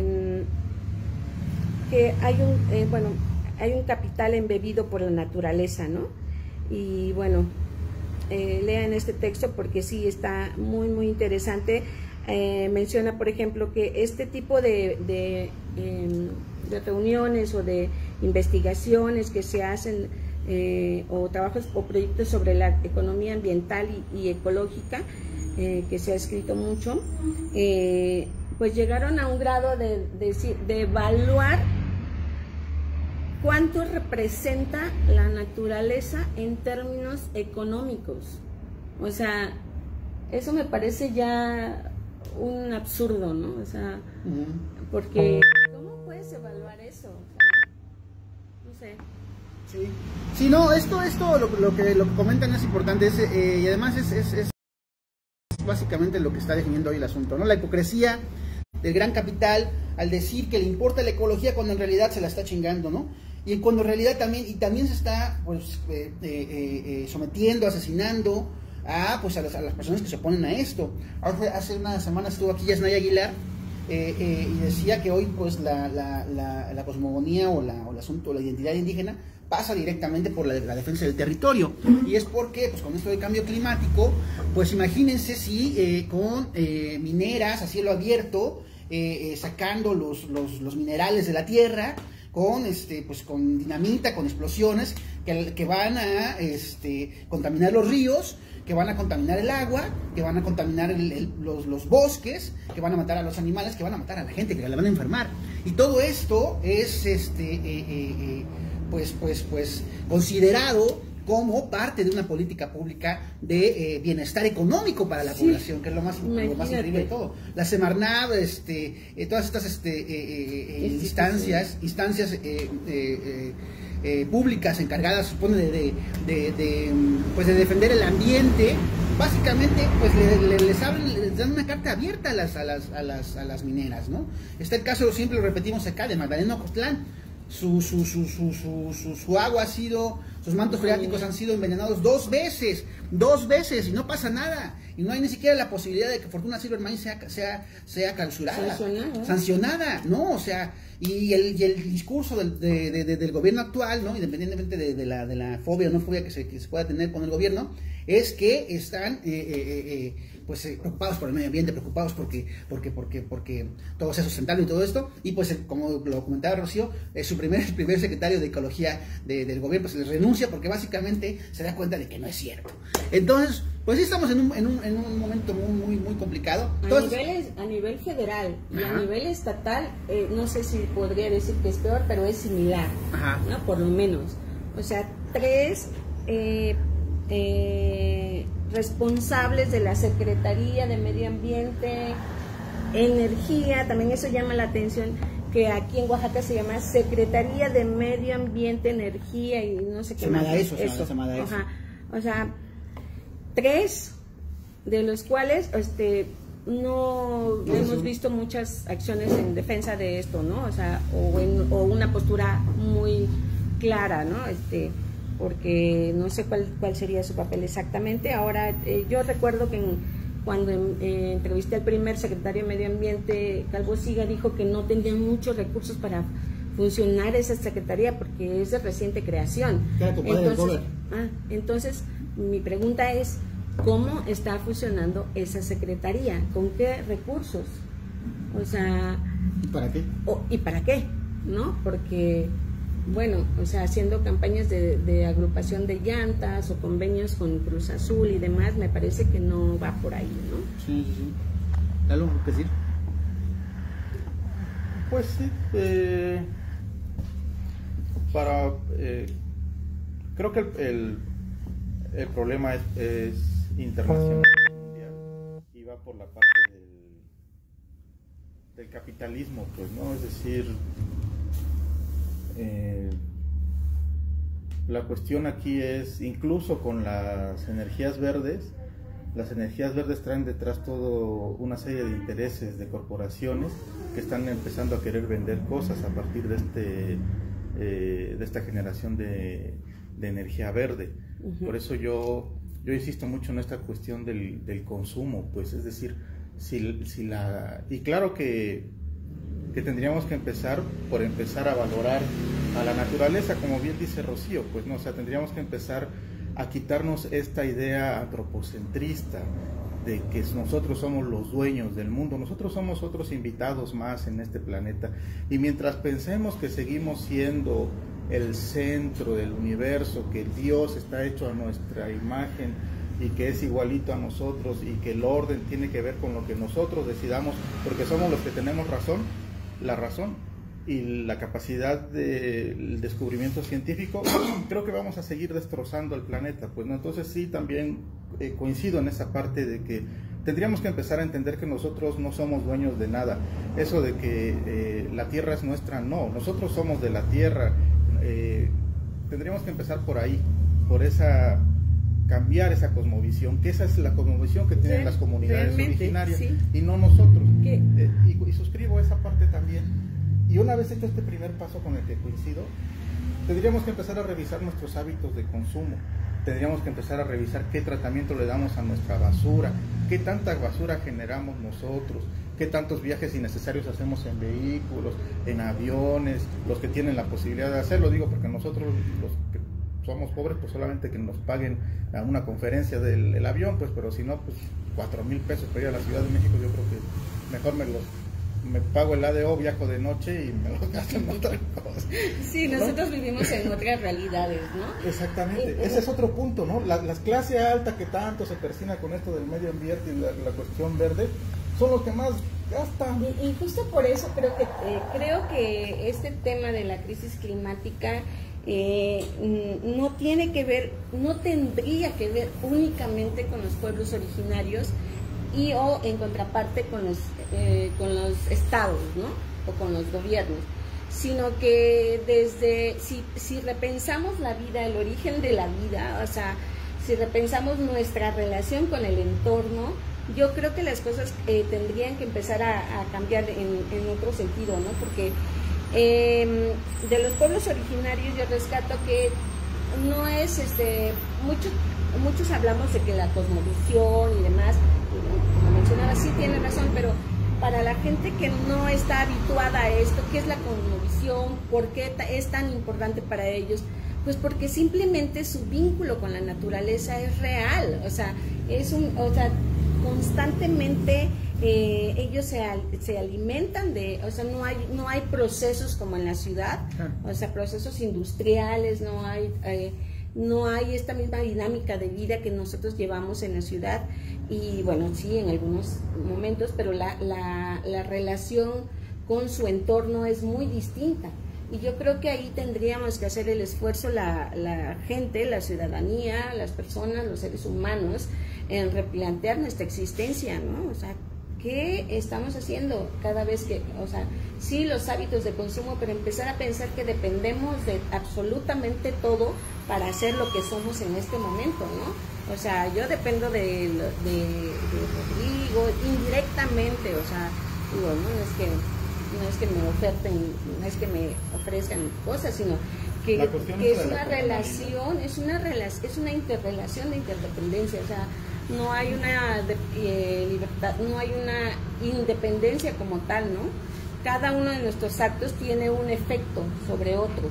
que hay un capital embebido por la naturaleza, ¿no? Y bueno, lean este texto porque sí está muy, muy interesante. Menciona, por ejemplo, que este tipo de reuniones o de investigaciones que se hacen o trabajos o proyectos sobre la economía ambiental y ecológica, que se ha escrito mucho, pues llegaron a un grado de evaluar cuánto representa la naturaleza en términos económicos. O sea, eso me parece ya un absurdo, ¿no? O sea, porque ¿cómo puedes evaluar eso? O sea, no sé. Sí, no, esto lo que comentan es importante, y además es básicamente lo que está definiendo hoy el asunto, ¿no? La hipocresía del gran capital al decir que le importa la ecología cuando en realidad se la está chingando, ¿no? Y cuando en realidad también se está pues sometiendo, asesinando a las personas que se oponen a esto. Hace una semana estuvo aquí Yasnaya Aguilar y decía que hoy pues la cosmogonía o el asunto, la identidad indígena pasa directamente por la defensa del territorio, y es porque pues con esto del cambio climático, pues imagínense si con mineras a cielo abierto, sacando los minerales de la tierra, con dinamita, con explosiones que van a contaminar los ríos, que van a contaminar el agua, que van a contaminar los bosques, que van a matar a los animales, que van a matar a la gente, que la van a enfermar. Y todo esto es pues considerado como parte de una política pública de bienestar económico para la población, que es lo más increíble de todo. La Semarnat, todas estas instancias públicas encargadas, supone, de defender el ambiente, básicamente pues les dan una carta abierta a las mineras, ¿no? Está el caso, siempre lo repetimos acá, de Magdalena Ocotlán. Su agua ha sido, sus mantos freáticos han sido envenenados dos veces, y no pasa nada, y no hay ni siquiera la posibilidad de que Fortuna Silver Mine sea clausurada, sancionada, ¿no? O sea, y el discurso del gobierno actual, ¿no? Independientemente de la fobia o no fobia que se pueda tener con el gobierno, es que están preocupados por el medio ambiente, preocupados porque todo sea sustentable y todo esto, y pues como lo comentaba Rocío, el primer secretario de Ecología del gobierno pues les renuncia porque básicamente se da cuenta de que no es cierto. Entonces, pues sí estamos en un momento muy complicado. Entonces, a nivel federal y a nivel estatal, no sé si podría decir que es peor, pero es similar, ¿no? Por lo menos. O sea, tres responsables de la Secretaría de Medio Ambiente, Energía, también eso llama la atención, que aquí en Oaxaca se llama Secretaría de Medio Ambiente, Energía y no sé qué más. O sea, tres de los cuales no hemos visto muchas acciones en defensa de esto, ¿no? O sea, o una postura muy clara, ¿no? Porque no sé cuál sería su papel exactamente. Ahora, yo recuerdo que cuando entrevisté al primer secretario de Medio Ambiente, Calvo Siga, dijo que no tenían muchos recursos para funcionar esa secretaría porque es de reciente creación. Entonces, mi pregunta es, ¿cómo está funcionando esa secretaría? ¿Con qué recursos? O sea... ¿Y para qué? ¿Y para qué? ¿No? Porque... bueno, o sea, haciendo campañas de agrupación de llantas o convenios con Cruz Azul y demás, me parece que no va por ahí, ¿no? Sí. ¿Algo que decir? Pues sí, creo que el problema es internacional, mundial, y va por la parte del capitalismo, pues, ¿no? Es decir... la cuestión aquí es, incluso con las energías verdes traen detrás todo una serie de intereses de corporaciones que están empezando a querer vender cosas a partir de esta generación de energía verde. Por eso yo insisto mucho en esta cuestión del consumo, pues, es decir, y claro que tendríamos que empezar a valorar a la naturaleza, como bien dice Rocío, pues no, o sea, tendríamos que empezar a quitarnos esta idea antropocentrista de que nosotros somos los dueños del mundo, nosotros somos otros invitados más en este planeta, y mientras pensemos que seguimos siendo el centro del universo, que Dios está hecho a nuestra imagen y que es igualito a nosotros, y que el orden tiene que ver con lo que nosotros decidamos, porque somos los que tenemos la razón y la capacidad del descubrimiento científico, creo que vamos a seguir destrozando el planeta, pues, ¿no? Entonces sí, también coincido en esa parte de que tendríamos que empezar a entender que nosotros no somos dueños de nada. Eso de que la tierra es nuestra, no, nosotros somos de la tierra. Tendríamos que empezar por ahí, por cambiar esa cosmovisión, que esa es la cosmovisión que tienen las comunidades originarias, sí, y no nosotros. Y suscribo esa parte también. Y una vez hecho este primer paso con el que coincido, tendríamos que empezar a revisar nuestros hábitos de consumo. Tendríamos que empezar a revisar qué tratamiento le damos a nuestra basura, qué tanta basura generamos nosotros, qué tantos viajes innecesarios hacemos en vehículos, en aviones, los que tienen la posibilidad de hacerlo, digo, porque nosotros los que somos pobres, pues solamente que nos paguen a una conferencia del avión, pues, pero si no, pues 4,000 pesos para ir a la Ciudad de México, yo creo que mejor me pago el ADO, viajo de noche y me lo gasto en otra cosa. Sí, nosotros, ¿no?, vivimos en otras realidades, ¿no? Exactamente, ese es otro punto, ¿no? La clase alta que tanto se persina con esto del medio ambiente y la cuestión verde, son los que más gastan. Y justo por eso creo que este tema de la crisis climática no tiene que ver, no tendría que ver únicamente con los pueblos originarios o en contraparte con los estados, ¿no? O con los gobiernos, sino que si repensamos la vida, el origen de la vida, o sea, si repensamos nuestra relación con el entorno, yo creo que las cosas tendrían que empezar a cambiar en otro sentido, ¿no? Porque de los pueblos originarios yo rescato que no es muchos hablamos de que la cosmovisión y demás, como mencionaba, sí tiene razón, pero para la gente que no está habituada a esto, ¿qué es la cosmovisión? ¿Por qué es tan importante para ellos? Pues porque simplemente su vínculo con la naturaleza es real, o sea, constantemente ellos se alimentan o sea, no hay procesos como en la ciudad, o sea, procesos industriales, no hay esta misma dinámica de vida que nosotros llevamos en la ciudad, y bueno, sí, en algunos momentos, pero la relación con su entorno es muy distinta. Y yo creo que ahí tendríamos que hacer el esfuerzo la gente, la ciudadanía, las personas, los seres humanos, en replantear nuestra existencia, ¿no? O sea, ¿qué estamos haciendo cada vez que, o sea, sí, los hábitos de consumo, pero empezar a pensar que dependemos de absolutamente todo para hacer lo que somos en este momento, ¿no? O sea, yo dependo de Rodrigo indirectamente, o sea, digo, no es que me oferten, no es que me ofrezcan cosas, sino que es una relación, es una interrelación de interdependencia, o sea, no hay una libertad, no hay una independencia como tal, ¿no? Cada uno de nuestros actos tiene un efecto sobre otros,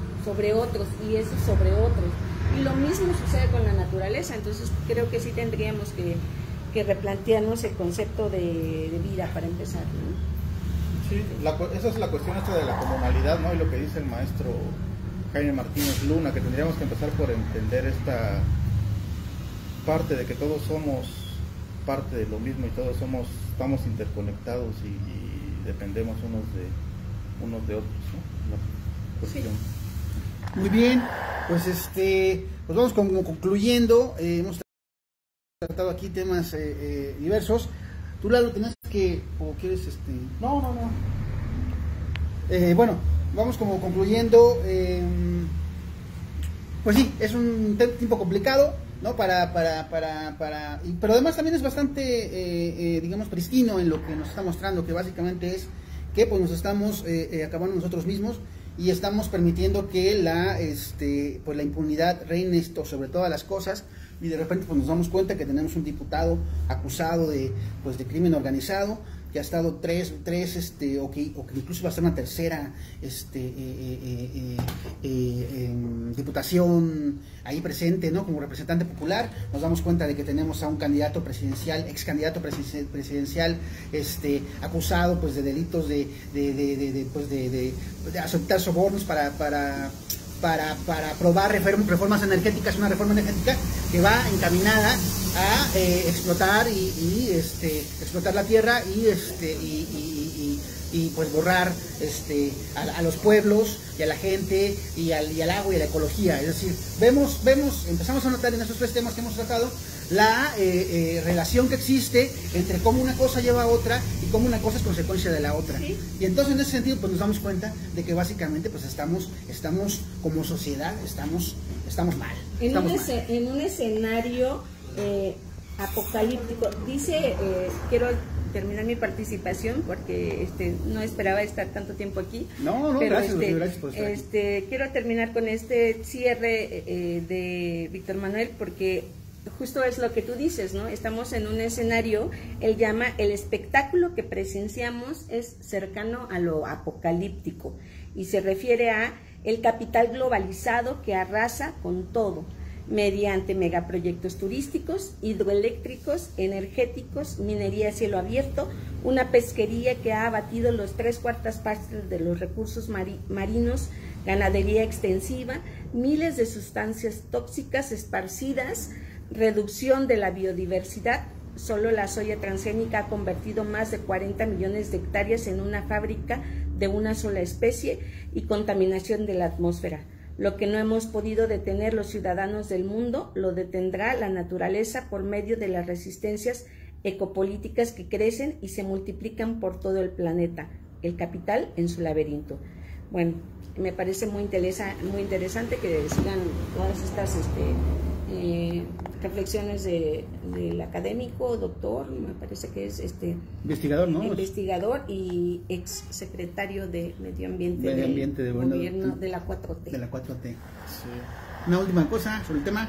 y eso sobre otros. Y lo mismo sucede con la naturaleza, entonces creo que sí tendríamos que replantearnos el concepto de vida para empezar, ¿no? Sí, esa es la cuestión esta de la comunalidad, ¿no? Y lo que dice el maestro Jaime Martínez Luna, que tendríamos que empezar por entender esta parte de que todos somos parte de lo mismo y todos estamos interconectados y dependemos unos de otros, ¿no? La cuestión. Sí. Muy bien, pues pues vamos como concluyendo. Hemos tratado aquí temas diversos. ¿Tú, Lalo, tenías o quieres No. Bueno, vamos como concluyendo. Pues sí, es un tiempo complicado, ¿no? Pero además también es bastante, digamos, pristino en lo que nos está mostrando, que básicamente es que pues nos estamos acabando nosotros mismos y estamos permitiendo que la impunidad reine sobre todas las cosas, y de repente pues nos damos cuenta que tenemos un diputado acusado de crimen organizado, que ha estado o que incluso va a ser una tercera diputación ahí presente, ¿no? Como representante popular. Nos damos cuenta de que tenemos a un candidato presidencial, ex candidato presidencial, acusado pues de delitos de aceptar sobornos para para aprobar reformas energéticas, una reforma energética que va encaminada a explotar explotar la tierra y pues borrar a los pueblos y a la gente y al agua y a la ecología. Es decir, empezamos a notar en esos 3 temas que hemos tratado la relación que existe entre cómo una cosa lleva a otra y cómo una cosa es consecuencia de la otra. ¿Sí? Y entonces en ese sentido pues nos damos cuenta de que básicamente pues estamos como sociedad, estamos mal. En un escenario apocalíptico, dice, quiero terminar mi participación porque no esperaba estar tanto tiempo aquí. No, pero gracias por estar aquí. Quiero terminar con este cierre de Víctor Manuel, porque justo es lo que tú dices, ¿no? Estamos en un escenario, él llama, el espectáculo que presenciamos es cercano a lo apocalíptico, y se refiere a el capital globalizado que arrasa con todo, mediante megaproyectos turísticos, hidroeléctricos, energéticos, minería a cielo abierto, una pesquería que ha abatido los 3/4 partes de los recursos marinos, ganadería extensiva, miles de sustancias tóxicas esparcidas, reducción de la biodiversidad. Solo la soya transgénica ha convertido más de 40 millones de hectáreas en una fábrica de una sola especie, y contaminación de la atmósfera. Lo que no hemos podido detener los ciudadanos del mundo, lo detendrá la naturaleza por medio de las resistencias ecopolíticas que crecen y se multiplican por todo el planeta. El capital en su laberinto. Bueno, me parece muy interesante que sigan todas estas reflexiones del académico, doctor, me parece que es investigador, ¿no? Investigador y ex secretario de Medio Ambiente, de gobierno de la 4T. De la 4T. Sí. Una última cosa sobre el tema.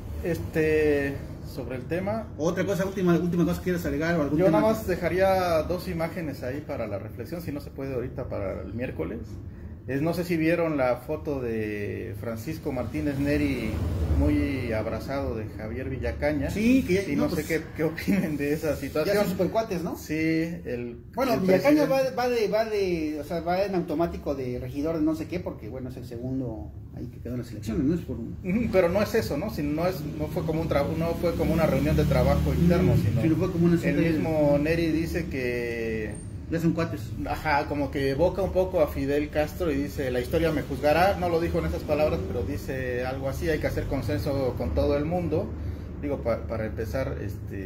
Sobre el tema. Otra cosa, última cosa que quieres agregar. ¿O algún yo tema? Nada más dejaría 2 imágenes ahí para la reflexión, si no se puede ahorita para el miércoles. No sé si vieron la foto de Francisco Martínez Neri muy abrazado de Javier Villacaña. Sí, que y no sé qué opinen de esa situación. Ya son supercuates, ¿no? Sí, bueno, Villacaña va en automático de regidor de no sé qué, porque bueno, es el segundo ahí que quedó en las elecciones, no es por pero no es eso, ¿no? No fue como no fue como una reunión de trabajo interno, sino fue como el mismo Neri dice que ya son cuates. Ajá, como que evoca un poco a Fidel Castro y dice, la historia me juzgará, no lo dijo en esas palabras, pero dice algo así, hay que hacer consenso con todo el mundo, digo, para empezar,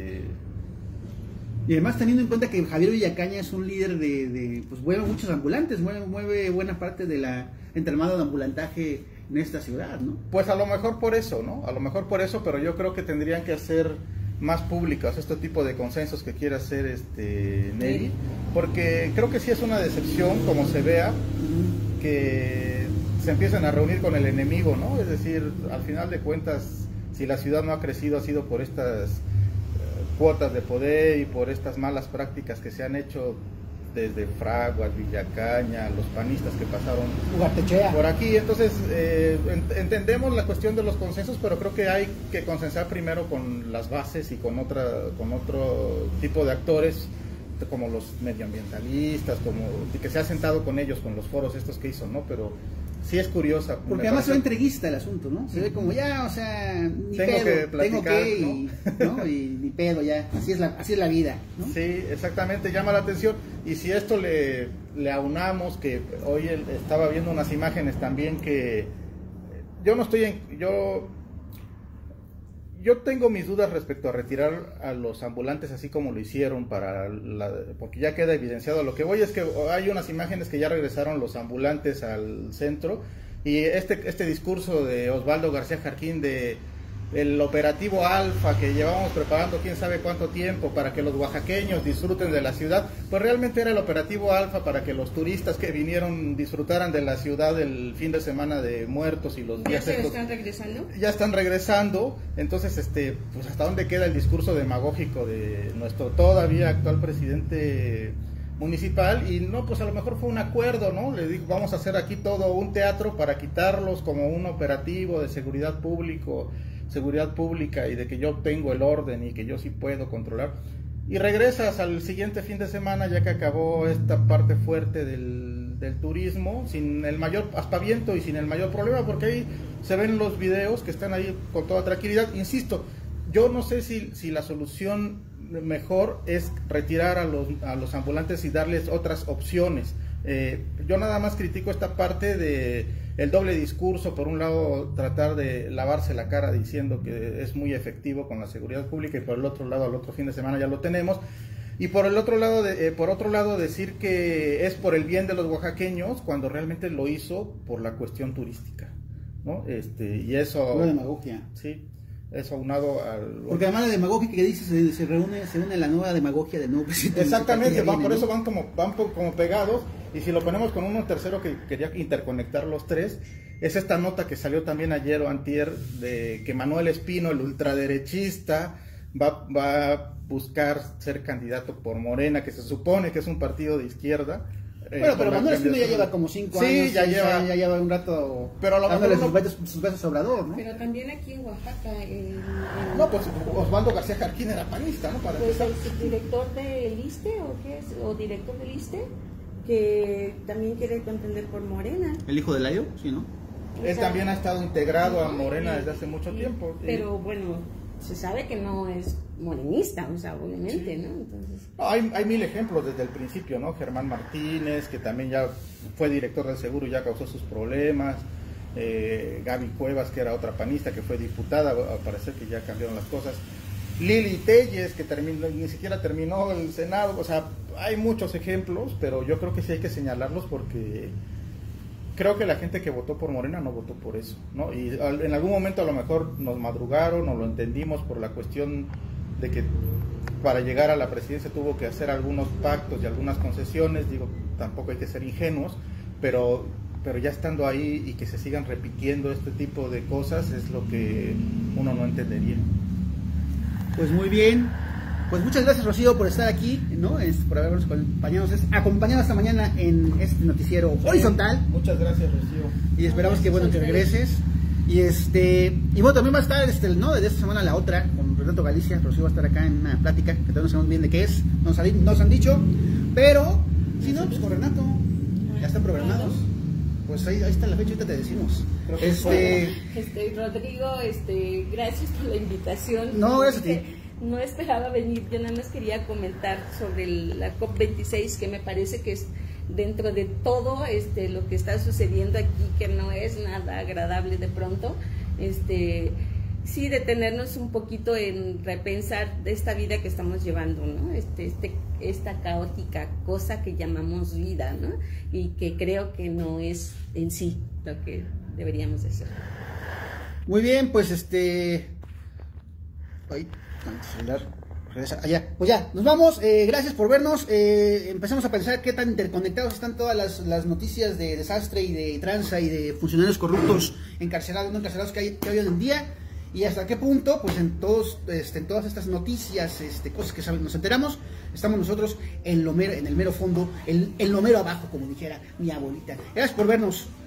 Y además teniendo en cuenta que Javier Villacaña es un líder pues mueve muchos ambulantes, mueve buena parte de la entramado de ambulantaje en esta ciudad, ¿no? Pues a lo mejor por eso, ¿no? A lo mejor por eso, pero yo creo que tendrían que hacer más públicas este tipo de consensos que quiere hacer Neri, porque creo que sí es una decepción como se vea que se empiecen a reunir con el enemigo, ¿no? Es decir, al final de cuentas, si la ciudad no ha crecido ha sido por estas cuotas de poder y por estas malas prácticas que se han hecho desde Fraguas, Villacaña, los panistas que pasaron por aquí. Entonces entendemos la cuestión de los consensos, pero creo que hay que consensar primero con las bases y con otro tipo de actores como los medioambientalistas, que se ha sentado con ellos, con los foros estos que hizo, ¿no? Pero sí es curiosa. Porque además se ve entreguista el asunto, ¿no? Se ve como ya, o sea, ni tengo que, ¿no? Y ni pedo ya, así es la vida, ¿no? Sí, exactamente, llama la atención. Y si esto le aunamos, que hoy estaba viendo unas imágenes también que yo tengo mis dudas respecto a retirar a los ambulantes así como lo hicieron porque ya queda evidenciado. Lo que voy es que hay unas imágenes que ya regresaron los ambulantes al centro, y este discurso de Osvaldo García Jarquín el operativo Alfa que llevábamos preparando quién sabe cuánto tiempo para que los oaxaqueños disfruten de la ciudad, pues realmente era el operativo Alfa para que los turistas que vinieron disfrutaran de la ciudad el fin de semana de Muertos y los días ¿Ya están regresando? Ya están regresando. Entonces pues hasta dónde queda el discurso demagógico de nuestro todavía actual presidente municipal. Y no, pues a lo mejor fue un acuerdo, ¿no? Le dijo, vamos a hacer aquí todo un teatro para quitarlos como un operativo de seguridad pública y de que yo tengo el orden y que yo sí puedo controlar. y regresas al siguiente fin de semana ya que acabó esta parte fuerte del turismo, sin el mayor aspaviento y sin el mayor problema, porque ahí se ven los videos que están ahí con toda tranquilidad. Insisto, yo no sé si la solución mejor es retirar a los ambulantes y darles otras opciones. Yo nada más critico esta parte de el doble discurso. Por un lado, tratar de lavarse la cara diciendo que es muy efectivo con la seguridad pública, y por el otro lado, al otro fin de semana ya lo tenemos. Y por el otro lado, por otro lado, decir que es por el bien de los oaxaqueños, cuando realmente lo hizo por la cuestión turística, ¿no? Y eso... Una demagogia. Sí, eso aunado al... Porque además la demagogia que dice se une la nueva demagogia del nuevo presidente. Exactamente, por eso van como pegados. Y si lo ponemos con uno tercero que quería interconectar los tres, es esta nota que salió también ayer o antier de que Manuel Espino, el ultraderechista, va a buscar ser candidato por Morena, que se supone que es un partido de izquierda. Bueno, pero Manuel Espino ya lleva como 5 años. Sí, ya lleva un rato, pero a lo dándole mejor sus besos a Obrador, ¿no? Pero también aquí en Oaxaca... No, pues Osvaldo García Jarquín era panista, ¿no? Para pues empezar. el director del ISSSTE, ¿o qué es? O director del ISSSTE, que también quiere contender por Morena. ¿El hijo de Layo? Sí, ¿no? Él también ha estado integrado a Morena desde hace mucho tiempo. Pero bueno, se sabe que no es morenista, o sea, obviamente, ¿no? Entonces... No, hay 1000 ejemplos desde el principio, ¿no? Germán Martínez, que también ya fue director del seguro y ya causó sus problemas. Gaby Cuevas, que era otra panista, que fue diputada, al parecer que ya cambiaron las cosas. Lili Telles, que ni siquiera terminó el Senado. O sea, hay muchos ejemplos, pero yo creo que sí hay que señalarlos, porque creo que la gente que votó por Morena no votó por eso, ¿no? Y en algún momento a lo mejor nos madrugaron o lo entendimos por la cuestión de que para llegar a la presidencia tuvo que hacer algunos pactos y algunas concesiones. Digo, tampoco hay que ser ingenuos, pero ya estando ahí y que se sigan repitiendo este tipo de cosas es lo que uno no entendería. Pues muy bien, pues muchas gracias, Rocío, por estar aquí, ¿no? Por habernos acompañado esta mañana en este noticiero horizontal. Muchas gracias, Rocío. Y esperamos que regreses. Y bueno, también va a estar ¿no? De esta semana a la otra con Renato Galicia. Rocío va a estar acá en una plática que todavía no sabemos bien de qué es, nos han dicho, pero si no, pues con Renato ya están programados. Pues ahí está la fecha, ahorita te decimos. Rodrigo, gracias por la invitación. No, gracias a ti. No esperaba venir, yo nada más quería comentar sobre la COP26, que me parece que es dentro de todo lo que está sucediendo aquí, que no es nada agradable de pronto, sí detenernos un poquito en repensar de esta vida que estamos llevando, ¿no? Esta caótica cosa que llamamos vida, ¿no? Y que creo que no es en sí lo que deberíamos de hacer. Muy bien, pues ay, celular. Allá. Pues ya, nos vamos, gracias por vernos. Empezamos a pensar qué tan interconectados están todas las noticias de desastre y de tranza y de funcionarios corruptos encarcelados, no encarcelados que hay hoy en día. Y hasta qué punto, pues en todas estas noticias, cosas que nos enteramos, estamos nosotros en el mero fondo, en lo mero abajo, como dijera mi abuelita. Gracias por vernos.